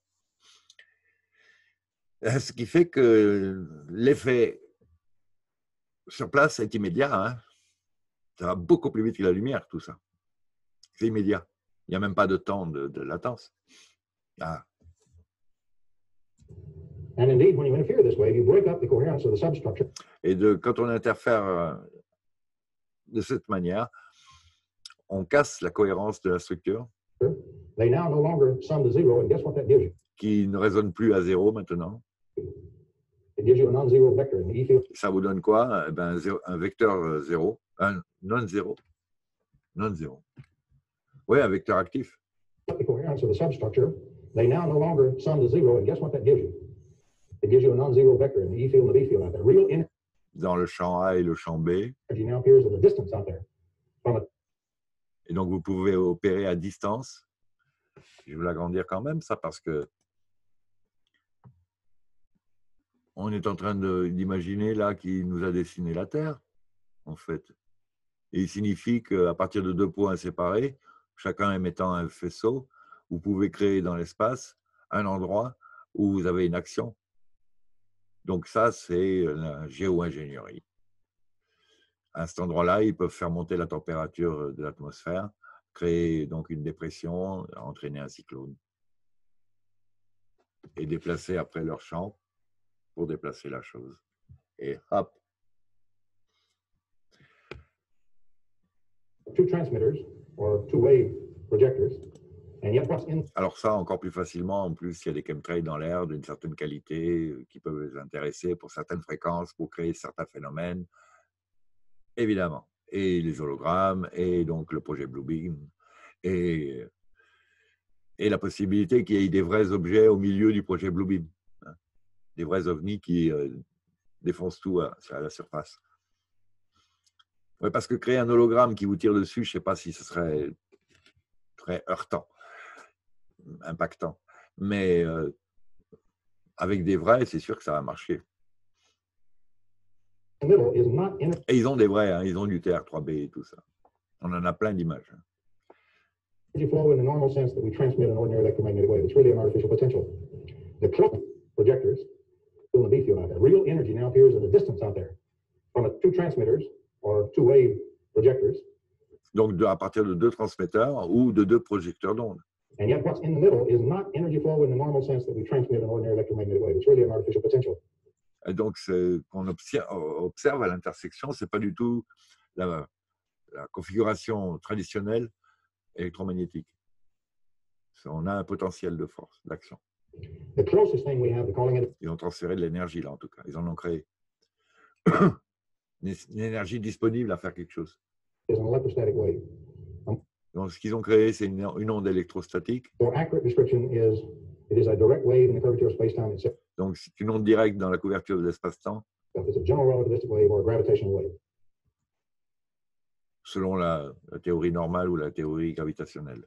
S1: Ce qui fait que l'effet sur place est immédiat. Hein. Ça va beaucoup plus vite que la lumière, tout ça. C'est immédiat. Il n'y a même pas de temps de, de latence. Ah.
S2: And indeed, when you interfere this wave, you break up the coherence of the substructure.
S1: Et de, quand on interfère euh, de cette manière, on casse la cohérence de la structure.
S2: They now no longer sum to zero, and guess what that gives you?
S1: Qui ne résonne plus à zéro maintenant.
S2: It gives you a non-zero vector in the E field.
S1: Ça vous donne quoi? Eh ben, zéro, un vecteur zéro, un non-zéro. Non-zéro. Oui, un vecteur actif.
S2: The coherence of the substructure, they now no longer sum to zero, and guess what that gives you? It gives you a non-zero vector in the E field and the B field out there. Real energy
S1: Dans le champ A et le champ B.
S2: now appears at a distance out there from it.
S1: Et donc, vous pouvez opérer à distance. Je vais l'agrandir quand même, ça, parce que on est en train d'imaginer là qui nous a dessiné la Terre, en fait. Et il signifie qu'à partir de deux points séparés, chacun émettant un faisceau, vous pouvez créer dans l'espace un endroit où vous avez une action. Donc ça, c'est la géo-ingénierie. À cet endroit-là, ils peuvent faire monter la température de l'atmosphère, créer donc une dépression, entraîner un cyclone et déplacer après leur champ pour déplacer la chose. Et hop.
S2: Two transmitters or two wave projectors. And yet what's in
S1: Alors ça, encore plus facilement, en plus, il y a des chemtrails dans l'air d'une certaine qualité qui peuvent les intéresser pour certaines fréquences, pour créer certains phénomènes, évidemment. Et les hologrammes, et donc le projet Bluebeam, et, et la possibilité qu'il y ait des vrais objets au milieu du projet Bluebeam. Hein, des vrais ovnis qui euh, défoncent tout à, à la surface. Ouais, parce que créer un hologramme qui vous tire dessus, je ne sais pas si ce serait très heurtant, impactant. Mais euh, avec des vrais, c'est sûr que ça va marcher.
S2: the middle is not energy
S1: Et ils ont des vrais, hein, ils ont du T R trois B et tout ça. On en a plein d'images.
S2: flow in the normal sense that we transmit an ordinary electromagnetic wave. It's really an artificial potential. The close projectors fill the B field out there. Real energy now appears at a distance out there from a, two transmitters or two wave projectors.
S1: Donc de, à partir de deux transmetteurs ou de deux projecteurs d'ondes.
S2: And yet what's in the middle is not energy flow in the normal sense that we transmit an ordinary electromagnetic wave. It's really an artificial potential.
S1: Et donc ce qu'on observe, observe à l'intersection, c'est pas du tout la, la configuration traditionnelle électromagnétique. On a un potentiel de force, d'action.
S2: The closest thing we have to calling it
S1: Ils ont transféré de l'énergie là en tout cas. Ils en ont créé. Une énergie disponible à faire quelque chose.
S2: is an electrostatic wave.
S1: Donc ce qu'ils ont créé, c'est une, une onde électrostatique.
S2: So accurate description is it is a direct wave in the curvature of space-time itself.
S1: Donc c'est une onde directe dans la couverture de l'espace-temps,
S2: It's a general relativistic wave or a gravitational wave.
S1: selon la, la théorie normale ou la théorie gravitationnelle.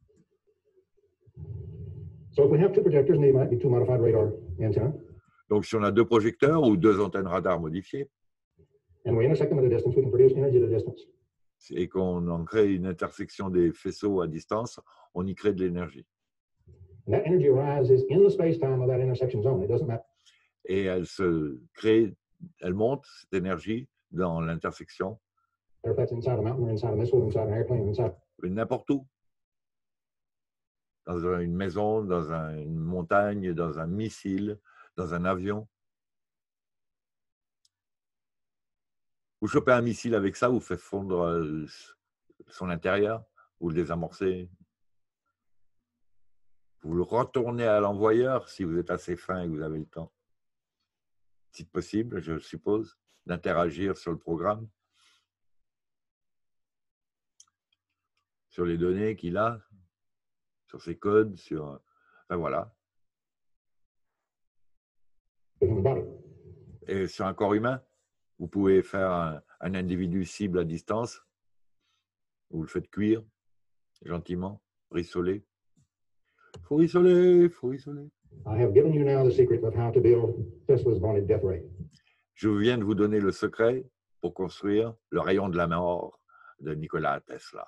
S2: So if we have two projectors, and they might be two modified radar antenna,
S1: Donc si on a deux projecteurs ou deux antennes radar modifiées,
S2: and we intersect them at a distance, we can produce energy at a distance.
S1: et qu'on en crée une intersection des faisceaux à distance, on y crée de l'énergie.
S2: And that energy arises in the space-time of that intersection zone. It doesn't matter.
S1: Et elle se crée, elle monte, cette énergie, dans l'intersection,
S2: If that's inside a mountain or inside a missile, inside an airplane, or inside
S1: n'importe où. Dans une maison, dans un- une montagne, dans un missile, dans un avion. Vous chopez un missile avec ça, vous faites fondre euh, son intérieur, vous le désamorcez. Vous le retournez à l'envoyeur si vous êtes assez fin et que vous avez le temps. Si possible, je suppose, d'interagir sur le programme, sur les données qu'il a, sur ses codes, sur... Enfin voilà.
S2: human body.
S1: Et sur un corps humain, vous pouvez faire un, un individu cible à distance. Vous le faites cuire, gentiment, rissoler. Faut rissoler, faut rissoler.
S2: I have given you now the secret of how to build Tesla's vaunted death ray.
S1: Je viens de vous donner le secret pour construire le rayon de la mort de Nikola Tesla.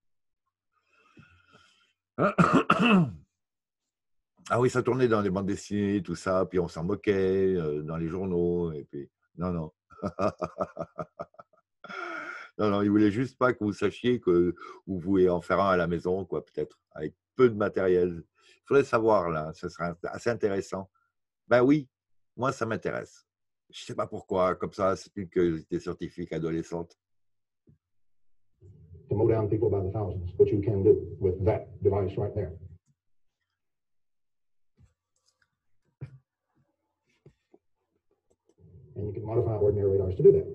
S1: Ah oui, ça tournait dans les bandes dessinées, tout ça, puis on s'en moquait euh, dans les journaux, et puis non, non. Non, non, il voulait juste pas que vous sachiez que vous pouvez en faire un à la maison, quoi, peut-être, avec peu de matériel. Il faudrait savoir, là, ce serait assez intéressant. Ben oui, moi, ça m'intéresse. Je ne sais pas pourquoi, comme ça, c'est une curiosité scientifique adolescente.
S2: To mow down people by the thousands, which you can do with that device right there. And you can modify ordinary radars to do that.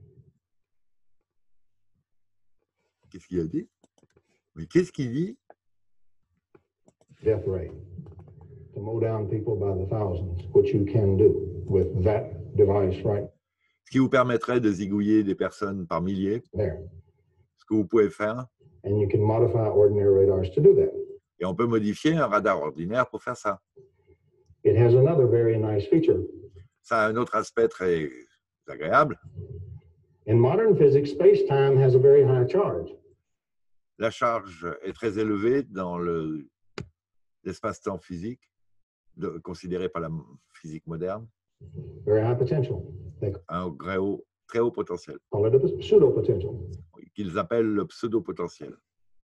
S1: Qu'est-ce qu'il a dit? Mais qu'est-ce qu'il dit?
S2: Death ray. To mow down people by the thousands, which you can do with that device right
S1: Ce qui vous permettrait de zigouiller des personnes par milliers,
S2: there.
S1: ce que vous pouvez faire.
S2: And you can modify ordinary radars to do that.
S1: Et on peut modifier un radar ordinaire pour faire ça.
S2: It has another very nice feature.
S1: Ça a un autre aspect très agréable.
S2: In modern physics, space-time has a very high charge.
S1: La charge est très élevée dans le- l'espace-temps physique, de- considéré par la physique moderne,
S2: Very high potential. They
S1: un très haut, très haut potentiel,
S2: call it a pseudo-potential.
S1: qu'ils appellent le pseudo-potentiel.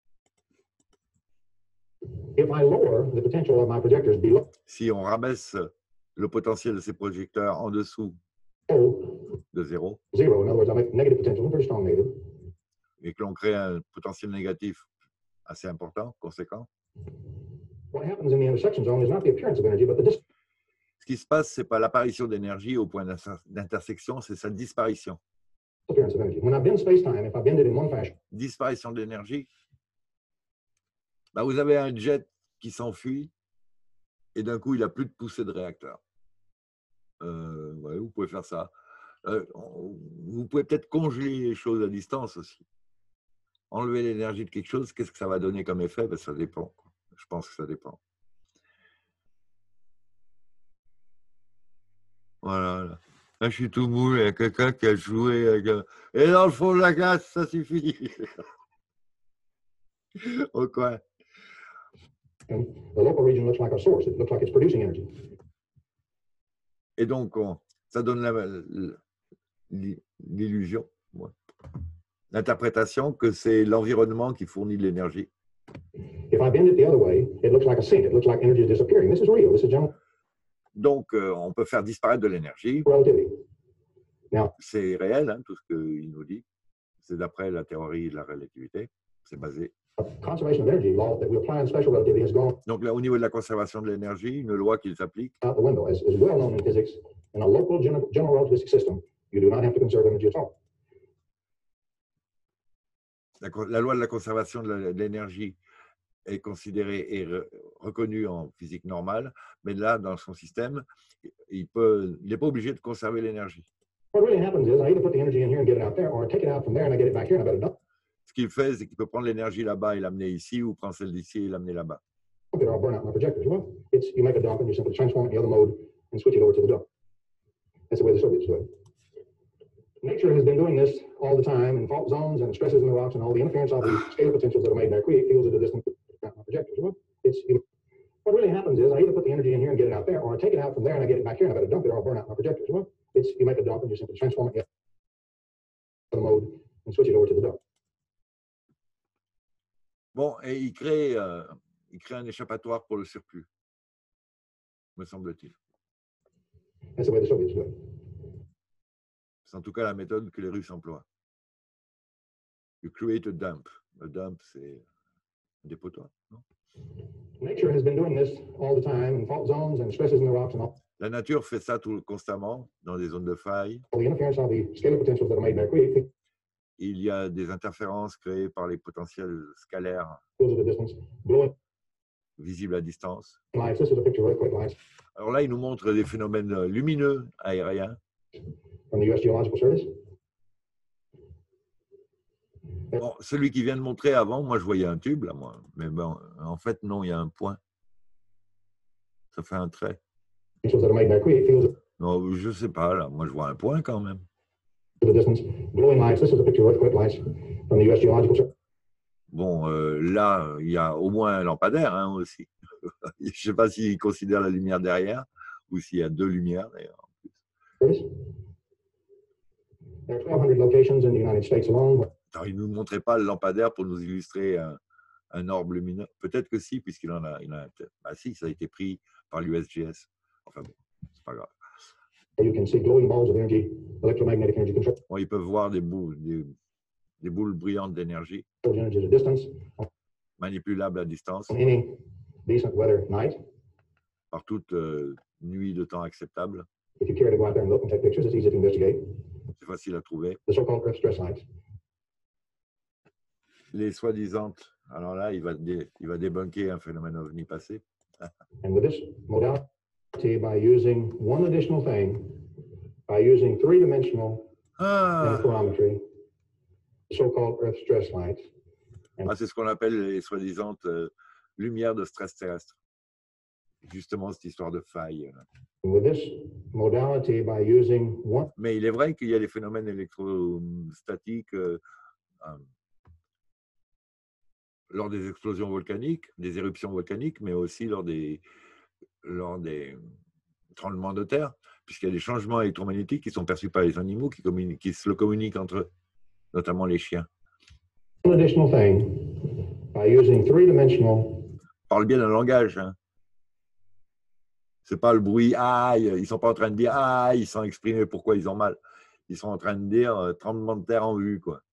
S2: If I lower the potential of my projectors below
S1: Si on rabaisse le potentiel de ces projecteurs en dessous de zéro
S2: zero, in other words, I make negative potential, a pretty strong negative,
S1: et que l'on crée un potentiel négatif assez important, conséquent,
S2: what happens in the intersection zone is not the appearance of energy, but the dis-
S1: ce qui se passe, ce n'est pas l'apparition d'énergie au point d'inter- d'intersection, c'est sa disparition.
S2: disappearance of energy. When I bend space-time, if I bend it in one fashion,
S1: Disparition d'énergie, bah vous avez un jet qui s'enfuit et d'un coup, il n'a plus de poussée de réacteur. Euh, ouais, vous pouvez faire ça. Euh, on- vous pouvez peut-être congeler les choses à distance aussi. Enlever l'énergie de quelque chose, qu'est-ce que ça va donner comme effet? Ben, ça dépend. quoi. Je pense que ça dépend. Voilà. Ah, je suis tout mou, il y a quelqu'un qui a joué avec un... Et dans le fond de la glace, ça suffit. Au coin.
S2: And the local region looks like a source. It looks like it's producing energy.
S1: Et donc, on, ça donne la- l'illusion, ouais, l'interprétation que c'est l'environnement qui fournit de l'énergie.
S2: If I bend it the other way, it looks like a sink. It looks like energy is disappearing. This is real. This is general
S1: Donc, euh, on peut faire disparaître de l'énergie.
S2: relativity. Now,
S1: C'est réel, hein, tout ce qu'il nous dit. C'est d'après la théorie de la relativité. C'est basé.
S2: a conservation of energy law that we apply in special relativity has gone
S1: Donc, là, au niveau de la conservation de l'énergie, une loi qui s'applique.
S2: out the window. As is well known in physics, in a local general, general relativistic system, you do not have to conserve energy at all.
S1: La, la loi de la conservation de l'énergie est considérée et re, reconnue en physique normale, mais là, dans son système, il peut, il n'est pas obligé de conserver l'énergie.
S2: What really happens is I either put the energy in here and get it out there, or I take it out from there and I get it back here and I better dump
S1: Ce qu'il fait, c'est qu'il peut prendre l'énergie là-bas et l'amener ici, ou prendre celle d'ici et l'amener là-bas.
S2: it, or I'll burn out my projectors. Well, it's you make a dump and you simply transform it in the other mode and switch it over to the dump. That's the way the Soviets do it. Nature has been doing this all the time, and fault zones and stresses in the rocks and all the interference of the scalar potentials that are made in there create fields at a distance from my projectors. Well, it's you, what really happens is I either put the energy in here and get it out there, or I take it out from there and I get it back here and I better dump it, or I'll burn out my projectors. Well, it's you make a dump and you simply transform it in the other mode and switch it over to the dump.
S1: Bon, et il crée, euh, il crée un échappatoire pour le surplus, me semble-t-il.
S2: That's the way the Soviets do it.
S1: C'est en tout cas la méthode que les Russes emploient. You create a dump. A dump, c'est un dépotoir, non?
S2: Nature has been doing this all the time, and fault zones and stresses in the rocks and all
S1: La nature fait ça tout, constamment dans des zones de faille.
S2: the interference of the scalar potentials that are made in there create
S1: Il y a des interférences créées par les potentiels scalaires
S2: fields at a distance, blowing
S1: visibles à distance.
S2: lights. This is a picture of earthquake lights
S1: Alors là, il nous montre des phénomènes lumineux aériens.
S2: from the U S Geological Service.
S1: Bon, celui qui vient de montrer avant, moi je voyais un tube là, moi. Mais bon, en fait, non, il y a un point. Ça fait un trait.
S2: Potentials that are made in there create fields
S1: Non, je sais pas, là. Moi je vois un point quand même.
S2: at a distance, glowing lights. This is a picture of earthquake lights from the U S Geological Service.
S1: Bon, euh, là, il y a au moins un lampadaire hein, aussi. Je ne sais pas s'il considère la lumière derrière ou s'il y a deux lumières d'ailleurs.
S2: There are twelve hundred locations in the United States alone.
S1: Alors, il ne nous montrait pas le lampadaire pour nous illustrer un, un orbe lumineux. Peut-être que si, puisqu'il en a, il en a peut-être. Ah si, ça a été pris par l'U S G S. Enfin bon, c'est pas grave.
S2: You can see glowing balls of energy, electromagnetic energy control
S1: Bon, ils peuvent voir des boules, des, des boules brillantes d'énergie,
S2: energy at a distance
S1: manipulables à distance,
S2: on any decent weather night.
S1: par toute euh, nuit de temps acceptable.
S2: If you care to go out there and look and take pictures, it's easy to investigate.
S1: C'est facile à trouver.
S2: The so-called Earth stress lights.
S1: Les soi-disant, alors là, il va, dé, il va débunker un phénomène ovni passé.
S2: And with this modality, by using one additional thing, by using three-dimensional
S1: Ah,
S2: interferometry, so-called Earth stress lights.
S1: ah, c'est ce qu'on appelle les soi-disant euh, lumières de stress terrestre. Justement, cette histoire de faille.
S2: And with this modality, by using one
S1: Mais il est vrai qu'il y a des phénomènes électrostatiques euh, euh, lors des explosions volcaniques, des éruptions volcaniques, mais aussi lors des, lors des tremblements de terre, puisqu'il y a des changements électromagnétiques qui sont perçus par les animaux qui, qui se le communiquent entre eux, notamment les chiens.
S2: additional thing, by using three-dimensional.
S1: Parle bien d'un langage. Hein. C'est pas le bruit aïe. Ils sont pas en train de dire aïe. Ils sont exprimés pourquoi ils ont mal. Ils sont en train de dire euh, tremblement de terre en vue, quoi.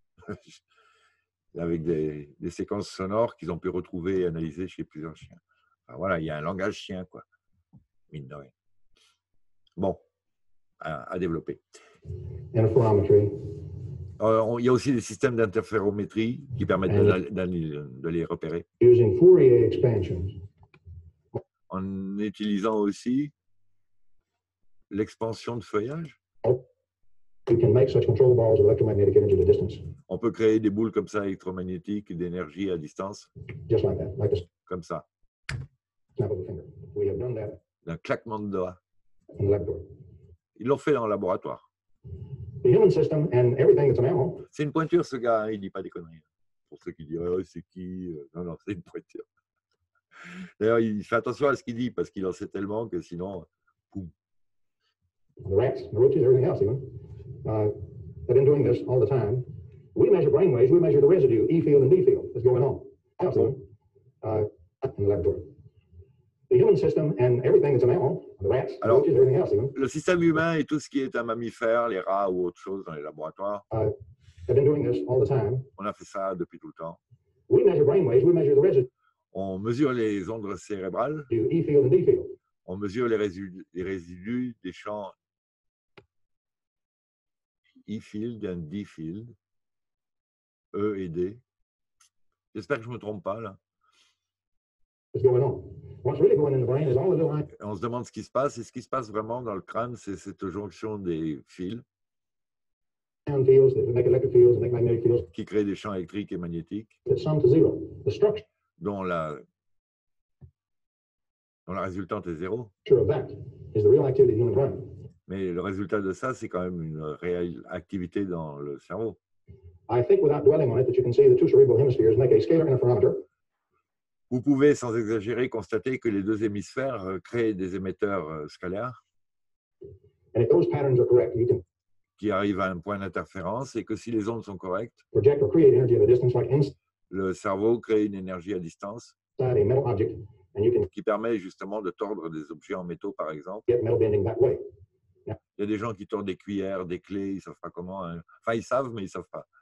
S1: Avec des, des séquences sonores qu'ils ont pu retrouver et analyser chez plusieurs chiens. Enfin, voilà, il y a un langage chien, quoi. Mine de rien. Bon, à, à développer.
S2: Interferometry.
S1: Euh, on, il y a aussi des systèmes d'interférométrie qui permettent de, de, de les repérer.
S2: Using Fourier expansions.
S1: En utilisant aussi l'expansion de feuillage.
S2: You can make such control balls of electromagnetic energy at a distance.
S1: On peut créer des boules comme ça électromagnétiques d'énergie à distance.
S2: Just like that, like a
S1: Comme ça.
S2: snap of a finger. We have done that
S1: D'un claquement de doigts.
S2: in the laboratory.
S1: Ils l'ont fait dans le laboratoire.
S2: The human system and everything that's a mammal
S1: C'est une pointure, ce gars, hein, il ne dit pas des conneries. Pour ceux qui disent oh, c'est qui? Non, non, c'est une pointure. D'ailleurs, il fait attention à ce qu'il dit parce qu'il en sait tellement que sinon, poum.
S2: the rats, the roaches, everything else even, uh, have been doing this all the time. We measure brain waves, we measure the residue, E field and D field, that's going on. Else even, uh, in the laboratory. The human system and everything that's a mammal, the rats, the
S1: Alors,
S2: roaches, everything else even,
S1: le système humain et tout ce qui est un mammifère, les rats ou autre chose dans les laboratoires,
S2: uh, have been doing this all the time.
S1: on a fait ça depuis tout le temps.
S2: We measure brain waves, we measure the residue,
S1: On mesure les ondes cérébrales,
S2: E field and D field.
S1: on mesure les résidus, les résidus des champs E-field et D-field, E et D. J'espère que je ne me trompe pas là.
S2: That's going on. What's really going in the brain is all the little ions
S1: On se demande ce qui se passe, et ce qui se passe vraiment dans le crâne, c'est cette jonction des fils
S2: fields that make electric fields and make magnetic fields
S1: qui créent des champs électriques et magnétiques,
S2: that sum to zero. The structure
S1: dont la, dont la résultante est zéro.
S2: of that is the real activity of the human brain.
S1: Mais le résultat de ça, c'est quand même une réelle activité dans le cerveau.
S2: I think without dwelling on it that you can see the two cerebral hemispheres make a scalar interferometer.
S1: Vous pouvez, sans exagérer, constater que les deux hémisphères euh, créent des émetteurs euh, scalaires
S2: And if those patterns are correct, you can
S1: qui arrivent à un point d'interférence et que si les ondes sont correctes,
S2: project or create energy at a distance like inside
S1: le cerveau crée une énergie à distance
S2: a metal object, and you can
S1: qui permet justement de tordre des objets en métaux, par exemple.
S2: get metal bending that way.
S1: Il y a des gens qui tordent des cuillères, des clés, ils ne savent pas comment. Hein. Enfin, ils savent, mais ils ne savent pas.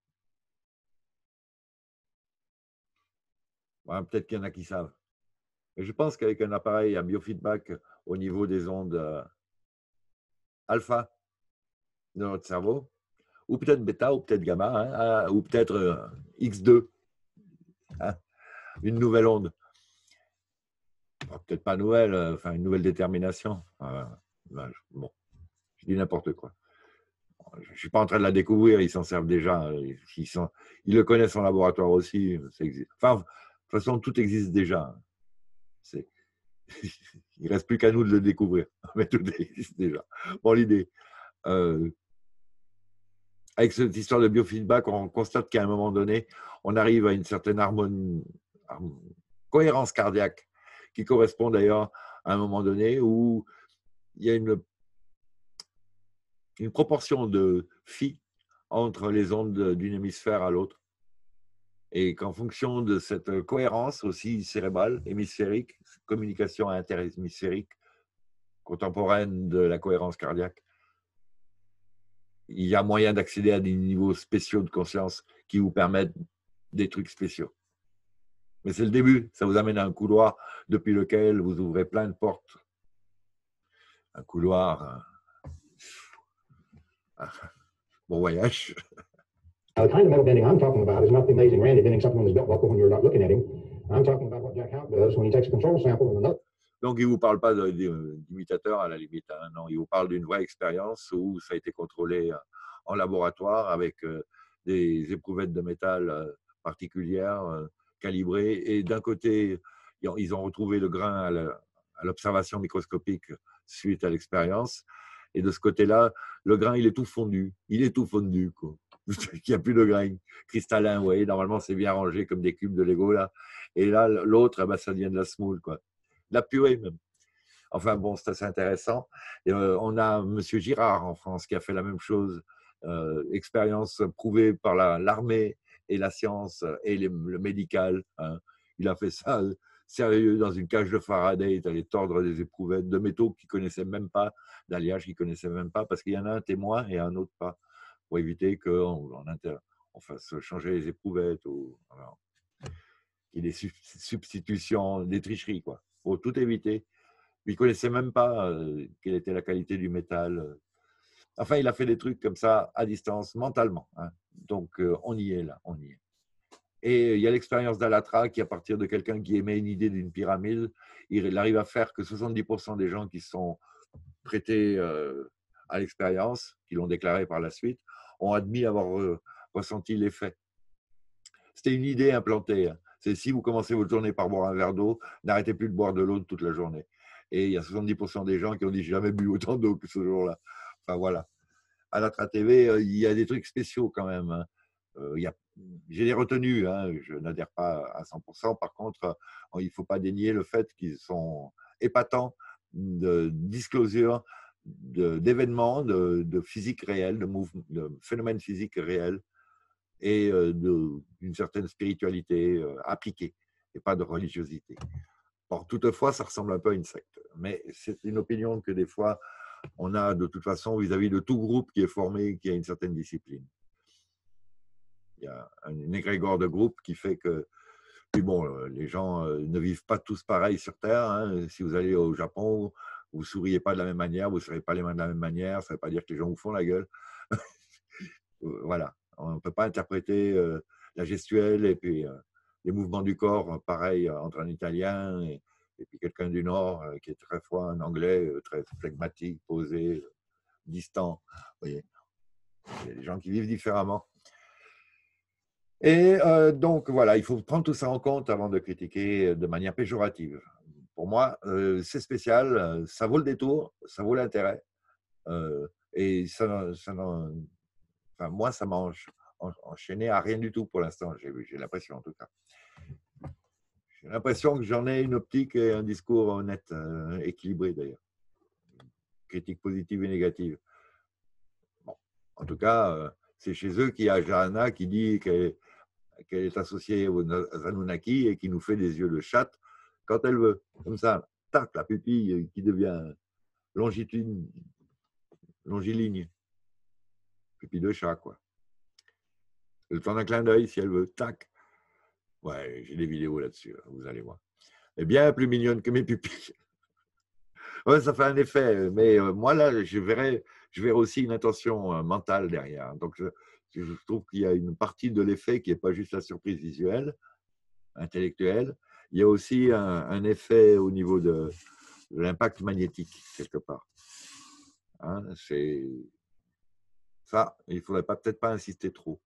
S1: Ouais, peut-être qu'il y en a qui savent. Mais je pense qu'avec un appareil à biofeedback au niveau des ondes euh, alpha de notre cerveau, ou peut-être bêta, ou peut-être gamma, hein, ou peut-être euh, X deux, hein, une nouvelle onde. Peut-être pas nouvelle, euh, enfin une nouvelle détermination. Euh, ben, bon, je dis n'importe quoi. Je ne suis pas en train de la découvrir, ils s'en servent déjà. Ils, sont, ils le connaissent en laboratoire aussi. Enfin, de toute façon, tout existe déjà. C'est, il ne reste plus qu'à nous de le découvrir. Mais tout existe déjà. Bon, l'idée. Euh, avec cette histoire de biofeedback, on constate qu'à un moment donné, on arrive à une certaine harmonie, cohérence cardiaque, qui correspond d'ailleurs à un moment donné où il y a une, une proportion de phi entre les ondes d'un hémisphère à l'autre. Et qu'en fonction de cette cohérence aussi cérébrale, hémisphérique, communication interhémisphérique contemporaine de la cohérence cardiaque, il y a moyen d'accéder à des niveaux spéciaux de conscience qui vous permettent des trucs spéciaux. Mais c'est le début, ça vous amène à un couloir depuis lequel vous ouvrez plein de portes. Un couloir, euh, bon voyage.
S2: Now, the kind of metal bending I'm talking about is not the amazing Randy bending something on his belt buckle when you're not looking at him. I'm talking about what Jack Houck does when he takes a control sample from another.
S1: Donc, il ne vous parle pas d'imitateur à la limite. Hein, non, il vous parle d'une vraie expérience où ça a été contrôlé en laboratoire avec des éprouvettes de métal particulières, calibrées. Et d'un côté, ils ont retrouvé le grain à l'observation microscopique suite à l'expérience. Et de ce côté-là, le grain, il est tout fondu. Il est tout fondu, quoi. Il n'y a plus de grain cristallin. Vous voyez, normalement, c'est bien rangé comme des cubes de Lego, là. Et là, l'autre, eh ben, ça devient de la semoule, quoi. La purée même. Enfin bon, c'est assez intéressant. Et, euh, on a M. Girard en France qui a fait la même chose, euh, expérience prouvée par l'armée et la science et les, le médical. Hein. Il a fait ça sérieux dans une cage de Faraday, il est allé tordre des éprouvettes de métaux qu'il ne connaissait même pas, d'alliage qu'il ne connaissait même pas, parce qu'il y en a un témoin et un autre pas, pour éviter qu'on on, on fasse changer les éprouvettes ou qu'il y ait des substitutions, des tricheries, quoi. Il faut tout éviter. Il ne connaissait même pas euh, quelle était la qualité du métal. Enfin, il a fait des trucs comme ça à distance, mentalement. Hein. Donc, euh, on y est là, on y est. Et il y a l'expérience d'Alatra qui, à partir de quelqu'un qui émet une idée d'une pyramide, il arrive à faire que soixante-dix pour cent des gens qui sont prêtés euh, à l'expérience, qui l'ont déclaré par la suite, ont admis avoir euh, ressenti l'effet. C'était une idée implantée. Hein. C'est si vous commencez votre journée par boire un verre d'eau, n'arrêtez plus de boire de l'eau toute la journée. Et il y a soixante-dix pour cent des gens qui ont dit « j'ai jamais bu autant d'eau que ce jour-là ». Enfin voilà. À la T R A T V, il y a des trucs spéciaux quand même. Hein. Euh, il y a, j'ai des retenues, hein, je n'adhère pas à cent pour cent. Par contre, il ne faut pas dénier le fait qu'ils sont épatants de disclosure d'événements, de, de physique réelle, de, de phénomènes physiques réels et d'une certaine spiritualité euh, appliquée et pas de religiosité. Bon, toutefois, ça ressemble un peu à une secte. Mais c'est une opinion que des fois, on a de toute façon vis-à-vis de tout groupe qui est formé, qui a une certaine discipline. Il y a un égrégore de groupe qui fait que, puis bon, les gens ne vivent pas tous pareil sur Terre. Hein. Si vous allez au Japon, vous ne souriez pas de la même manière, vous ne serrez pas les mains de la même manière, ça ne veut pas dire que les gens vous font la gueule. Voilà, on ne peut pas interpréter euh, la gestuelle et puis euh, les mouvements du corps pareil entre un Italien et, et puis quelqu'un du Nord euh, qui est très fois un Anglais, euh, très flegmatique, posé, euh, distant. Vous voyez, il y a des gens qui vivent différemment. Et euh, donc, voilà, il faut prendre tout ça en compte avant de critiquer de manière péjorative. Pour moi, euh, c'est spécial, ça vaut le détour, ça vaut l'intérêt. Euh, et ça, ça enfin, moi, ça m'a enchaîné à rien du tout pour l'instant, j'ai l'impression en tout cas. J'ai l'impression que j'en ai une optique et un discours honnête, euh, équilibré d'ailleurs. Critique positive et négative. Bon, en tout cas, euh, c'est chez eux qu'il y a Jahana qui dit qu'elle qu'elle est associée aux Anunnaki et qui nous fait des yeux de chatte quand elle veut. Comme ça, tac, la pupille qui devient longitude, longiligne. Pupille de chat, quoi. Le temps d'un clin d'œil, si elle veut, tac. Ouais, j'ai des vidéos là-dessus, là, vous allez voir. Elle est bien plus mignonne que mes pupilles. Ouais, ça fait un effet, mais euh, moi, là, je verrais, je verrais aussi une intention euh, mentale derrière. Donc, je, je trouve qu'il y a une partie de l'effet qui n'est pas juste la surprise visuelle, intellectuelle. Il y a aussi un, un effet au niveau de, de l'impact magnétique, quelque part. Hein, c'est ça, il ne faudrait peut-être pas insister trop.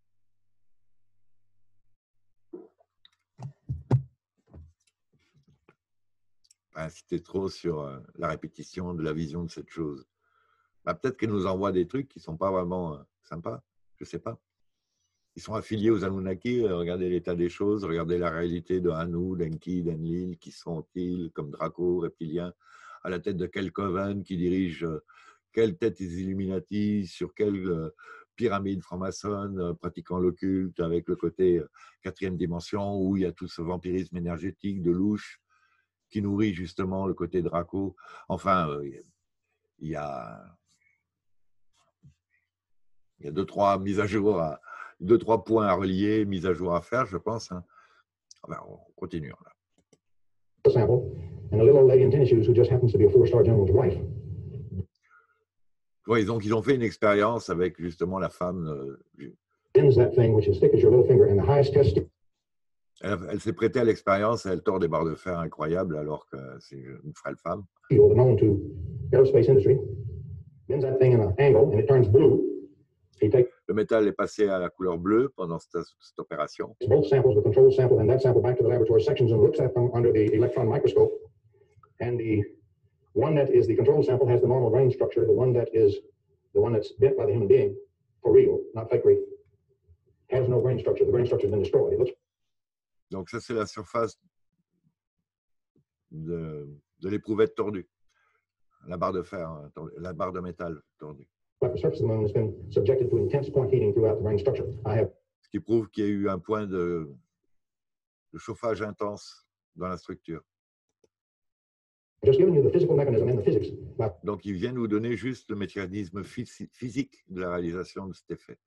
S1: Pas insister trop sur euh, la répétition de la vision de cette chose. Bah, peut-être qu'elle nous envoie des trucs qui ne sont pas vraiment euh, sympas, je ne sais pas. Ils sont affiliés aux Anunnaki, regardez l'état des choses, regardez la réalité de Anu, d'Enki, d'Enlil, qui sont-ils comme Draco, reptiliens, à la tête de quel coven qui dirige quelle tête des Illuminati, sur quelle pyramide franc-maçonne, pratiquant l'occulte, avec le côté quatrième dimension, où il y a tout ce vampirisme énergétique de louche qui nourrit justement le côté Draco. Enfin, il y a, il y a deux, trois mises à jour à deux, trois points à relier, mise à jour à faire, je pense. Hein. Ben, on continue. Là. Oui, donc ils ont fait une expérience avec justement la femme. Euh, elle, elle s'est prêtée à l'expérience et elle tord des barres de fer incroyables alors que c'est une frêle femme. Le métal est passé à la couleur bleue pendant cette, cette opération. Both samples, the control sample and that sample, back to the laboratory sections and looks at them under the electron microscope. And the one that is the control sample has the normal grain structure. The one that is the one that's bent by the human being, for real, not fakery, has no grain structure. The grain structure has been destroyed. It looks... Donc ça, c'est la surface de, de l'éprouvette tordue. La barre de fer, la barre de métal tordue. Ce qui prouve qu'il y a eu un point de, de chauffage intense dans la structure. Donc, il vient nous donner juste le mécanisme physique de la réalisation de cet effet.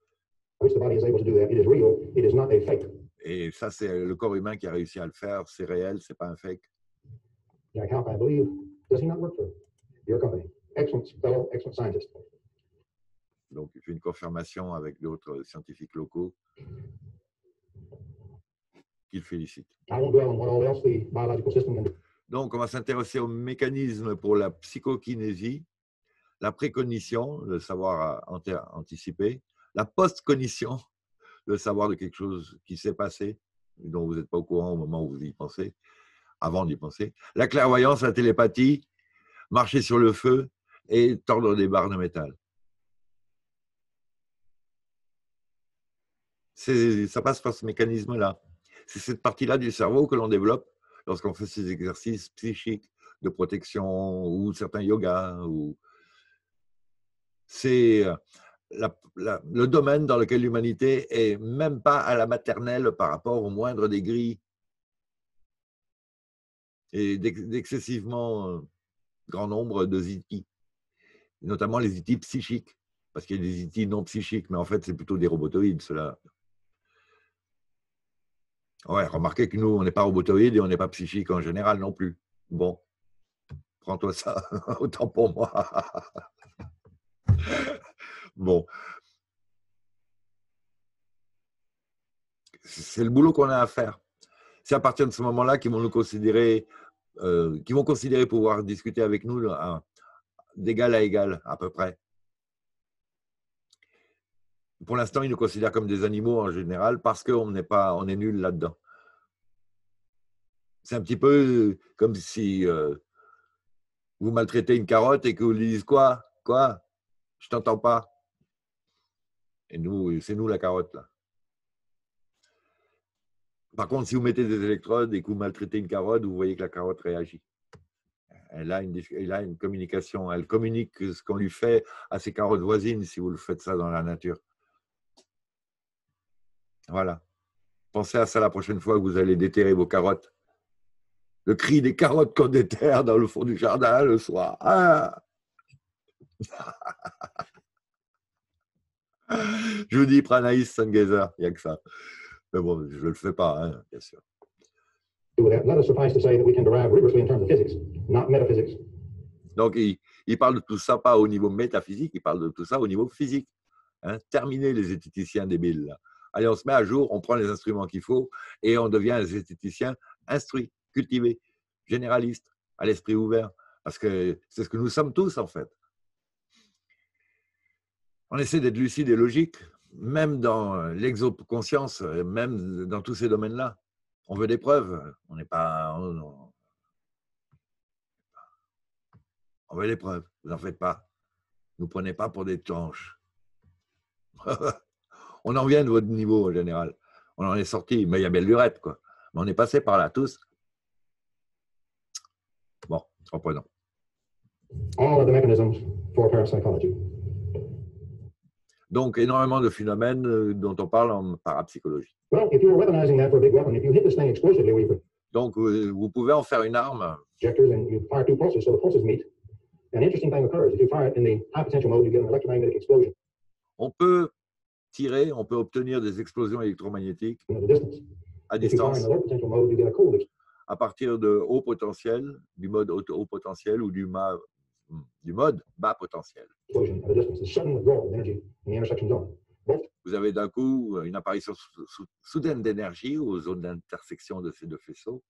S1: Et ça, c'est le corps humain qui a réussi à le faire. C'est réel, c'est pas un fake. Jack Halp, I believe, does he not work for your company? Excellent fellow, excellent scientist. Donc, il fait une confirmation avec d'autres scientifiques locaux qu'il félicite. Donc, on va s'intéresser au mécanisme pour la psychokinésie, la précognition, le savoir anticiper, la post-cognition, le savoir de quelque chose qui s'est passé, dont vous n'êtes pas au courant au moment où vous y pensez. avant d'y penser. La clairvoyance, la télépathie, marcher sur le feu et tordre des barres de métal. Ça passe par ce mécanisme-là. C'est cette partie-là du cerveau que l'on développe lorsqu'on fait ces exercices psychiques de protection ou certains yogas. Ou... C'est la, la, le domaine dans lequel l'humanité est même pas à la maternelle par rapport au moindre des grilles et d'excessivement grand nombre de ziti, notamment les ziti psychiques, parce qu'il y a des ziti non psychiques, mais en fait, c'est plutôt des robotoïdes, ceux-là. Ouais, remarquez que nous, on n'est pas robotoïdes et on n'est pas psychique en général non plus. Bon, prends-toi ça, autant pour moi. Bon. C'est le boulot qu'on a à faire. C'est à partir de ce moment-là qu'ils vont nous considérer, euh, qu'ils vont considérer pouvoir discuter avec nous d'égal à égal, à peu près. Pour l'instant, ils nous considèrent comme des animaux en général parce qu'on n'est pas, on est nul là-dedans. C'est un petit peu comme si euh, vous maltraitez une carotte et que vous lui dites quoi, quoi, je t'entends pas. Et nous, c'est nous la carotte là. Par contre, si vous mettez des électrodes et que vous maltraitez une carotte, vous voyez que la carotte réagit. Elle a une, elle a une communication, elle communique ce qu'on lui fait à ses carottes voisines si vous le faites ça dans la nature. Voilà. Pensez à ça la prochaine fois que vous allez déterrer vos carottes. Le cri des carottes qu'on déterre dans le fond du jardin le soir. Ah je vous dis Pranaïs Sangezer, il n'y a que ça. Mais bon, je ne le fais pas, hein, bien sûr. Donc, il, il parle de tout ça pas au niveau métaphysique, il parle de tout ça au niveau physique. Hein, terminez les zététiciens débiles. Là. Allez, on se met à jour, on prend les instruments qu'il faut et on devient un zététicien instruit, cultivé, généraliste, à l'esprit ouvert. Parce que c'est ce que nous sommes tous, en fait. On essaie d'être lucide et logique, même dans l'exoconscience, même dans tous ces domaines-là. On veut des preuves. On n'est pas... On, on veut des preuves. Vous n'en faites pas. Ne nous prenez pas pour des tanches. On en vient de votre niveau en général. On en est sorti, mais il y a belle lurette, quoi. Mais on est passé par là tous. Bon, reprenons.
S2: All of the mechanisms for parapsychology.
S1: Donc, énormément de phénomènes dont on parle en parapsychologie.
S2: Well, if you were weaponizing that for a big weapon, if you hit this thing explosively, where you put
S1: Donc, vous pouvez en faire une arme.
S2: Injectors and you fire two pulses, so the pulses meet. An interesting thing occurs. If you fire it in the high potential mode, you get an electromagnetic explosion.
S1: On peut tirer, on peut obtenir des explosions électromagnétiques à distance. À partir de haut potentiel, du mode haut, haut potentiel ou du, ma, du mode bas potentiel. Vous avez d'un coup une apparition soudaine d'énergie aux zones d'intersection de ces deux faisceaux.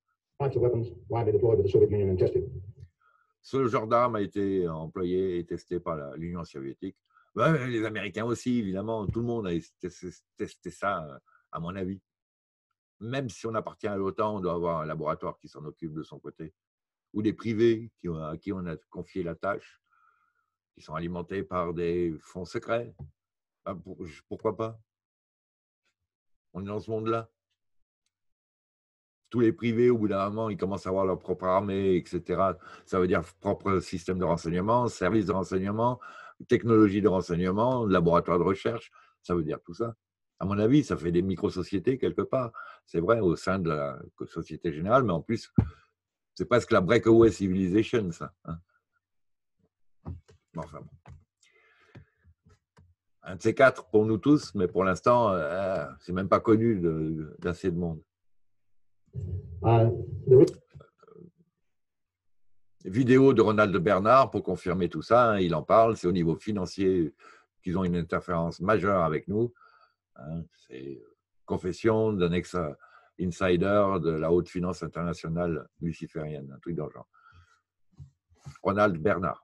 S1: Ce genre d'arme a été employé et testé par l'Union soviétique. Ben, les Américains aussi, évidemment. Tout le monde a testé ça, à mon avis. Même si on appartient à l'OTAN, on doit avoir un laboratoire qui s'en occupe de son côté. Ou des privés qui ont, à qui on a confié la tâche, qui sont alimentés par des fonds secrets. Ben, pour, pourquoi pas? On est dans ce monde-là. Tous les privés, au bout d'un moment, ils commencent à avoir leur propre armée, et cetera. Ça veut dire propre système de renseignement, service de renseignement, technologie de renseignement, laboratoire de recherche. Ça veut dire tout ça. À mon avis, ça fait des micro-sociétés quelque part. C'est vrai, au sein de la Société Générale, mais en plus, c'est presque la breakaway civilization, ça. Hein, enfin, bon. Un de ces quatre pour nous tous, mais pour l'instant, euh, c'est même pas connu d'assez de, de monde. Uh, the... Vidéo de Ronald Bernard pour confirmer tout ça, hein, il en parle, c'est au niveau financier qu'ils ont une interférence majeure avec nous. Hein, c'est confession d'un ex-insider de la haute finance internationale luciférienne, un truc dans le genre. Ronald Bernard.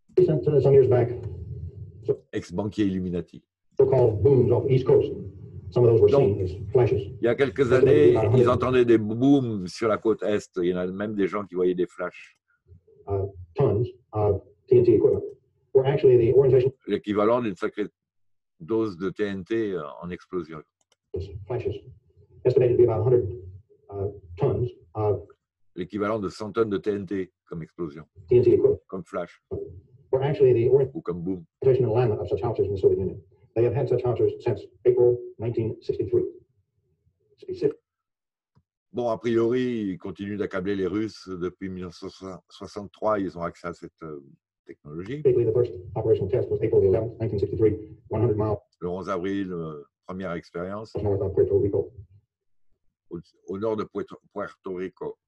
S1: Ex-banquier Illuminati.
S2: Some of those were
S1: Donc,
S2: seen as flashes.
S1: il y a quelques années, ils entendaient des booms sur la côte Est. Il y en a même des gens qui voyaient des flashs.
S2: Uh, tons of T N T equipment were actually the organization
S1: L'équivalent d'une sacrée dose de T N T en explosion.
S2: flashes, estimated to be about one hundred uh, tons of
S1: L'équivalent de cent tonnes de T N T comme explosion,
S2: T N T equipment
S1: comme flash
S2: were actually the
S1: ou comme boom.
S2: organization and alignment of such howitzers in the Soviet Union. They have had such howitzers since April nineteen sixty-three. Specific.
S1: Bon, a priori, ils continuent d'accabler les Russes depuis mille neuf cent soixante-trois. Ils ont accès à cette euh, technologie.
S2: Basically, the first operational test was April the eleventh, nineteen sixty-three, one hundred miles
S1: Le onze avril, euh, première expérience
S2: north of Puerto Rico.
S1: au, au nord de Puerto, Puerto Rico.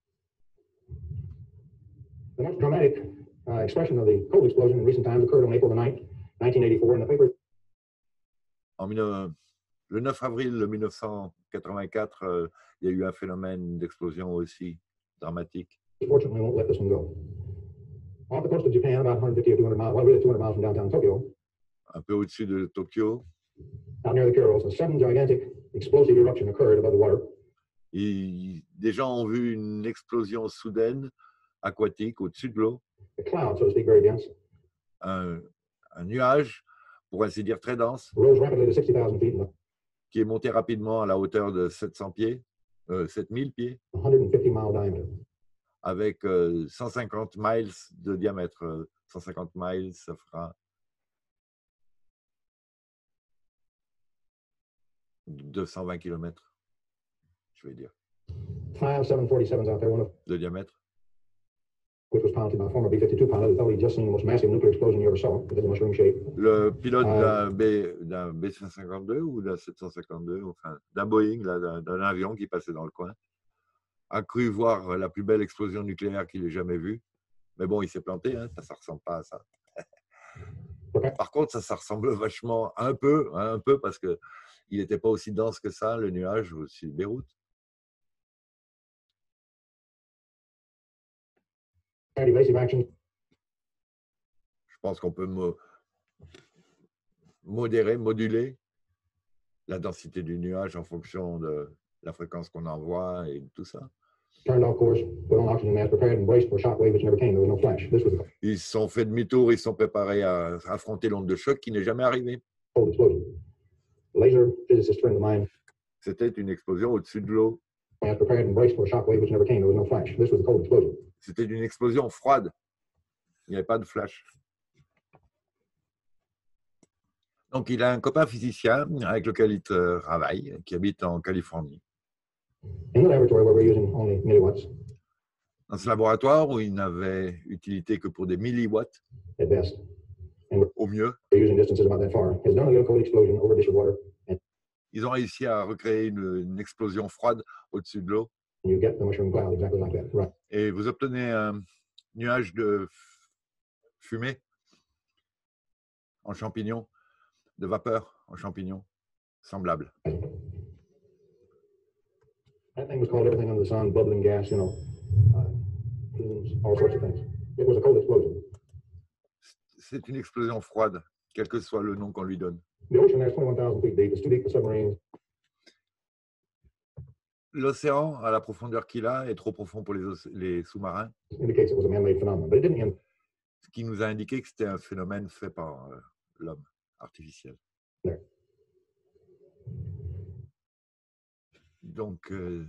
S2: The most dramatic uh, expression of the cold explosion in recent times occurred on April the ninth, nineteen eighty-four, in the paper.
S1: En mille- le neuf avril mille neuf cent quatre-vingt-quatre, euh, il y a eu un phénomène d'explosion aussi dramatique.
S2: Fortunately, won't let this one go. Off the coast of Japan, about one hundred fifty or two hundred miles, well, really two hundred miles from downtown Tokyo,
S1: Un peu au-dessus de Tokyo,
S2: out near the Kurils, a sudden gigantic explosive eruption occurred above the water.
S1: il- des gens ont vu une explosion soudaine aquatique au-dessus de l'eau,
S2: The cloud, so to speak, very dense,
S1: un, un nuage, pour ainsi dire très dense,
S2: rose rapidly to sixty thousand feet and
S1: qui est monté rapidement à la hauteur de sept cents pieds, euh, sept mille pieds,
S2: one hundred fifty mile diameter.
S1: avec euh, cent cinquante miles de diamètre. Euh, cent cinquante miles, ça fera deux cent vingt kilomètres, je vais dire,
S2: Five seven forty-sevens out there, one of
S1: de diamètre.
S2: which was piloted by a former B fifty-two pilot who thought he'd just seen the most massive nuclear explosion you ever saw. It did the mushroom shape.
S1: Le pilote
S2: Euh,
S1: d'un B, d'un B cinq cent cinquante-deux ou d'un sept cent cinquante-deux, enfin d'un Boeing, là, d'un, d'un avion qui passait dans le coin, a cru voir la plus belle explosion nucléaire qu'il ait jamais vue. Mais bon, il s'est planté, hein, ça ne ressemble pas à ça.
S2: Okay.
S1: Par contre, ça, ça ressemble vachement un peu, hein, un peu parce qu'il n'était pas aussi dense que ça, le nuage au-dessus de Beyrouth.
S2: Evasive action.
S1: Je pense qu'on peut mo- modérer, moduler la densité du nuage en fonction de la fréquence qu'on envoie et tout ça.
S2: Turned off course, put on oxygen mask, prepared and braced for a shock wave which never came. There was no flash. This was a
S1: Ils se sont fait demi-tour, ils se sont préparés à affronter l'onde de choc qui n'est jamais arrivée.
S2: cold explosion. Laser physicist friend of mine
S1: C'était une explosion au-dessus de l'eau.
S2: mask, prepared and braced for a shock wave which never came. There was no flash. This was a cold explosion.
S1: C'était une explosion froide. Il n'y avait pas de flash. Donc, il a un copain physicien avec lequel il travaille, qui habite en Californie.
S2: In the laboratory where we're using only milliwatts
S1: Dans ce laboratoire où il n'avait utilité que pour des milliwatts,
S2: at best,
S1: au mieux,
S2: we're using distances about that far, has done a little cold explosion over a dish of water, and
S1: ils ont réussi à recréer une, une explosion froide au-dessus de l'eau.
S2: you get the mushroom cloud exactly like that. Right.
S1: Et vous obtenez un nuage de fumée en champignons, de vapeur en champignons, semblable.
S2: That thing was called everything under the sun, bubbling gas, you know, uh, plumes, all sorts of things. It was a cold explosion.
S1: C'est une explosion froide, quel que soit le nom qu'on lui donne.
S2: The ocean there's twenty-one thousand feet deep. It's too deep for submarines.
S1: L'océan, à la profondeur qu'il a, est trop profond pour les, oc- les sous-marins,
S2: Indicates it was a man-made phenomenon, but it didn't end
S1: ce qui nous a indiqué que c'était un phénomène fait par euh, l'homme artificiel.
S2: there.
S1: Donc, euh,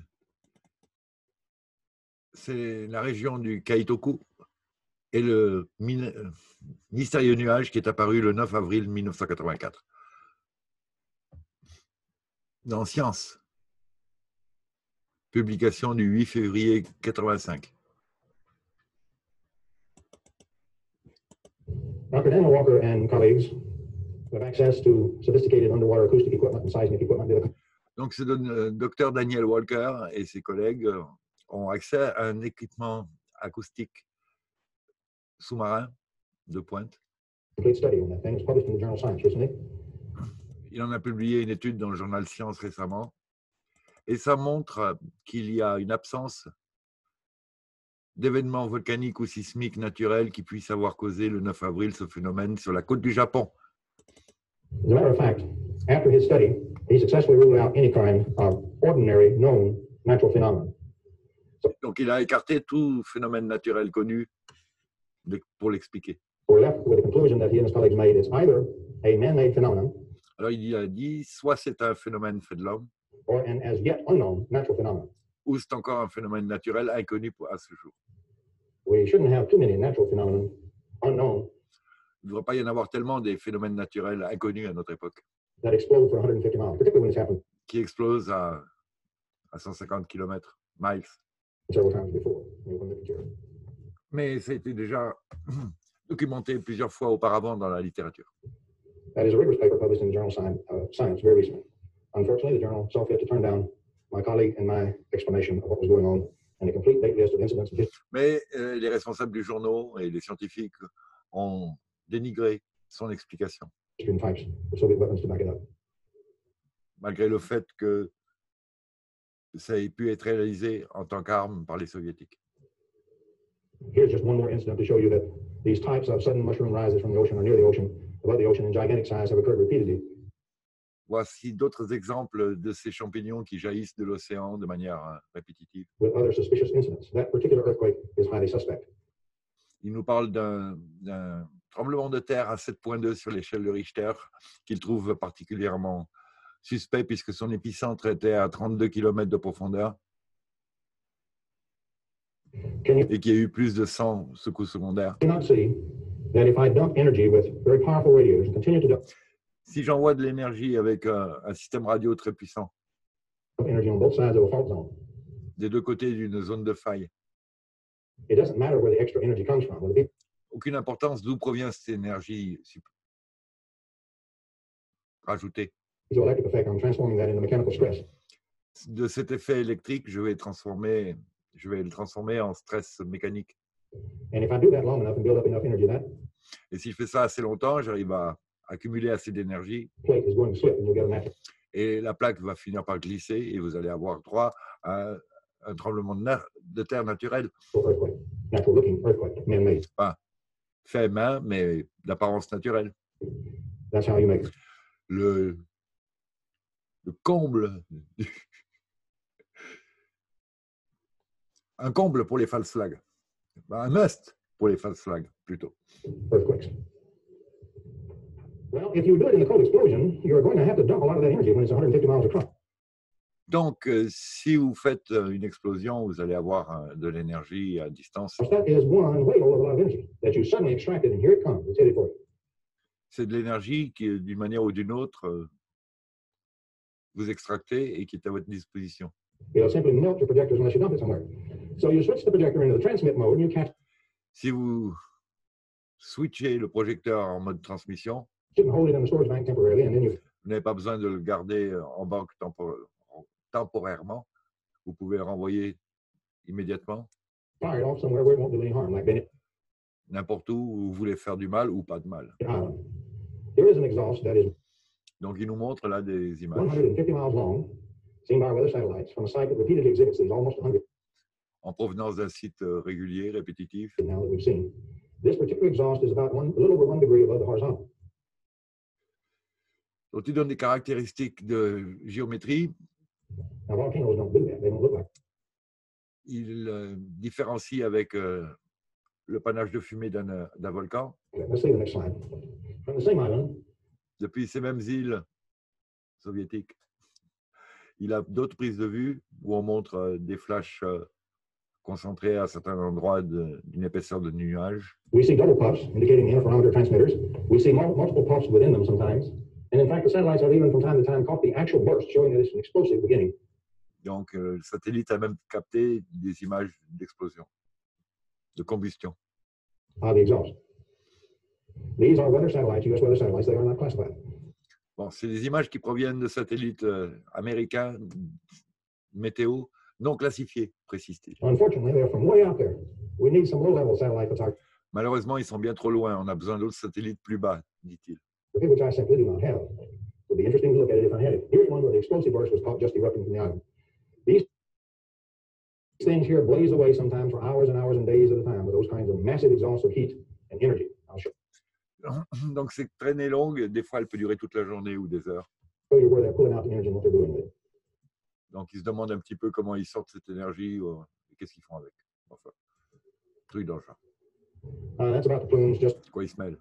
S1: c'est la région du Kaitoku et le min- euh, mystérieux nuage qui est apparu le neuf avril mille neuf cent quatre-vingt-quatre. Dans Science, publication du huit février quatre-vingt-cinq.
S2: Doctor Daniel Walker and colleagues have access to sophisticated underwater acoustic equipment and seismic equipment. Did a
S1: Donc, ce don- docteur Daniel Walker et ses collègues euh, ont accès à un équipement acoustique sous-marin de pointe.
S2: complete study on that thing. It was published in the journal Science recently.
S1: Il en a publié une étude dans le journal Science récemment. Et ça montre qu'il y a une absence d'événements volcaniques ou sismiques naturels qui puissent avoir causé le neuf avril ce phénomène sur la côte du Japon.
S2: As a matter of fact, after his study, he successfully ruled out any kind of ordinary known natural phenomenon.
S1: Donc, il a écarté tout phénomène naturel connu de- pour l'expliquer.
S2: We're left with the conclusion that he and his colleagues made is either a man-made phenomenon
S1: Alors, il a dit, soit c'est un phénomène fait de l'homme,
S2: or an as yet unknown natural phenomenon.
S1: ou c'est encore un phénomène naturel inconnu pour- à ce jour.
S2: We shouldn't have too many natural phenomena unknown
S1: Il ne devrait pas y en avoir tellement des phénomènes naturels inconnus à notre époque,
S2: that explode for one hundred fifty miles, particularly when it's happened
S1: qui explosent à, à cent cinquante kilomètres, miles.
S2: several times before in the literature.
S1: Mais ça a été déjà documenté plusieurs fois auparavant dans la littérature.
S2: That is a rigorous paper published in the journal Science, uh, Science very recently. Unfortunately, the journal saw fit to turn down my colleague and my explanation of what was going on and a complete date list of incidents and history
S1: Mais euh, les responsables du journal et les scientifiques ont dénigré son explication,
S2: and types of Soviet weapons to back it up.
S1: malgré le fait que ça ait pu être réalisé en tant qu'arme par les soviétiques.
S2: Here's just one more incident to show you that these types of sudden mushroom rises from the ocean or near the ocean, above the ocean in gigantic size have occurred repeatedly.
S1: Voici d'autres exemples de ces champignons qui jaillissent de l'océan de manière euh, répétitive.
S2: With other suspicious incidents. That particular earthquake is highly suspect.
S1: Il nous parle d'un d'un tremblement de terre à sept virgule deux sur l'échelle de Richter qu'il trouve particulièrement suspect puisque son épicentre était à trente-deux kilomètres de profondeur
S2: Can you
S1: et qu'il y a eu plus de cent secousses secondaires.
S2: not see that if I dump energy with very powerful radiators and continue to dump
S1: Si j'envoie de l'énergie avec un, un système radio très puissant
S2: energy on both sides of a fault zone,
S1: des deux côtés d'une zone de faille,
S2: it doesn't matter where the extra energy comes from. Whether the people
S1: aucune importance d'où provient cette énergie sup- rajoutée.
S2: electric effect, I'm transforming that into mechanical stress.
S1: De cet effet électrique, je vais transformer, je vais le transformer en stress mécanique.
S2: And if I do that long enough and build up enough energy, that
S1: Et si je fais ça assez longtemps, j'arrive à accumuler assez d'énergie
S2: plate is going to slip and you'll get a natural
S1: et la plaque va finir par glisser et vous allez avoir droit à un tremblement de, na- de terre naturel,
S2: earthquake, natural looking earthquake, man-made.
S1: fait main, mais d'apparence naturelle.
S2: That's how you make it.
S1: Le, le comble, du- un comble pour les false flags, un must pour les false flags plutôt.
S2: Earthquakes. Well, if you do it in the cold explosion, you're going to have to dump a lot of that energy when it's one hundred fifty miles across.
S1: Donc, euh, si vous faites euh, une explosion, vous allez avoir euh, de l'énergie à distance.
S2: That is one way to hold a lot of energy that you suddenly extracted, and here it comes. It's headed for you.
S1: C'est de l'énergie qui, d'une manière ou d'une autre, euh, vous extractez et qui est à votre disposition.
S2: It'll simply melt your projectors unless you dump it somewhere. So you switch the projector into the transmit mode, and you catch
S1: Si vous switchez le projecteur en mode transmission,
S2: it and hold it in the storage bank temporarily, and then you
S1: vous n'avez pas besoin de le garder en banque tempo- temporairement. Vous pouvez le renvoyer immédiatement,
S2: fire it off somewhere where it won't do any harm, like Bennett
S1: n'importe où où vous voulez faire du mal ou pas de mal.
S2: Island. There is an exhaust that is
S1: Donc, il nous montre là des
S2: one
S1: images
S2: hundred fifty miles long, seen by weather satellites from a site that repeatedly exhibits these almost one hundred
S1: en provenance d'un site euh, régulier, répétitif.
S2: now that we've seen. This particular exhaust is about one, a little over one degree above the horizontal.
S1: Donc, il donne des caractéristiques de géométrie.
S2: Now, volcanoes don't do that. They don't look like
S1: Il euh, différencie avec euh, le panache de fumée d'un euh, d'un volcan.
S2: that. Let's see the next slide. From the same island,
S1: Depuis ces mêmes îles soviétiques, il a d'autres prises de vue où on montre euh, des flashs euh, concentrés à certains endroits de- d'une épaisseur de nuages.
S2: we see double puffs indicating the interferometer transmitters. We see mul- multiple puffs within them sometimes. And in fact, the satellites have even from time to time caught the actual burst, showing that it's an explosive beginning.
S1: Donc, euh, le satellite a même capté des images d'explosion, de combustion.
S2: of the exhaust. These are weather satellites, U S weather satellites. They are not classified.
S1: Bon, c'est des images qui proviennent de satellites euh, américains, météo, non classifiés, précise-t-il.
S2: Unfortunately, they're from way out there. We need some low-level satellite photography,
S1: Malheureusement, ils sont bien trop loin. On a besoin d'autres satellites plus bas, dit-il.
S2: which I simply do not have. It would be interesting to look at it if I had it. Here's one where the explosive burst was caught just erupting from the island. These things here blaze away sometimes for hours and hours and days at a time with those kinds of massive exhausts of heat and energy. I'll show
S1: Donc, c'est traînée longue. Des fois, elle peut durer toute la journée ou des heures.
S2: show you where they're pulling out the energy and what they're doing with it.
S1: Donc, ils se demandent un petit peu comment ils sortent cette énergie ou, et qu'est-ce qu'ils font avec. Enfin, truc dans le genre.
S2: Uh, that's about the plumes. Just
S1: Quoi ils se mêlent.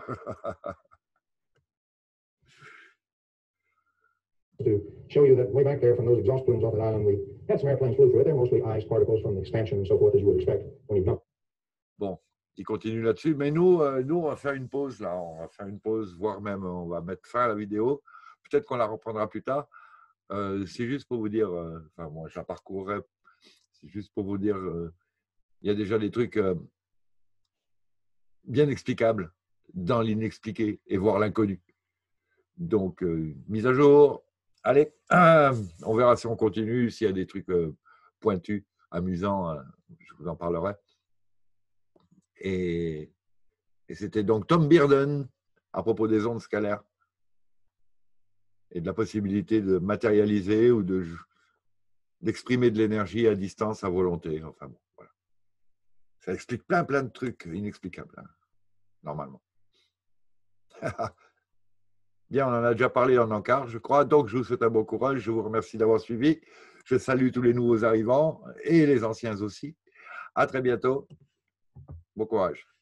S2: to show you that way back there from those exhaust plumes off that island, we had some airplanes flew through it. They're mostly ice particles from the expansion and so forth, as you would expect when you've dumped.
S1: Bon, il continue là-dessus, mais nous, euh, nous, on va faire une pause là. On va faire une pause, voire même on va mettre fin à la vidéo. Peut-être qu'on la reprendra plus tard. Euh, c'est juste pour vous dire, euh, enfin moi je la parcourrai, c'est juste pour vous dire, euh, il y a déjà des trucs euh, bien explicables dans l'inexpliqué et voire l'inconnu. Donc, euh, mise à jour. Allez, euh, on verra si on continue, s'il y a des trucs euh, pointus, amusants, euh, je vous en parlerai. Et, et c'était donc Tom Bearden à propos des ondes scalaires et de la possibilité de matérialiser ou de, d'exprimer de l'énergie à distance à volonté. Enfin bon, voilà. Ça explique plein, plein de trucs inexplicables, hein, normalement. Bien, on en a déjà parlé en encart, je crois. Donc, je vous souhaite un bon courage. Je vous remercie d'avoir suivi. Je salue tous les nouveaux arrivants et les anciens aussi. À très bientôt. Bon courage.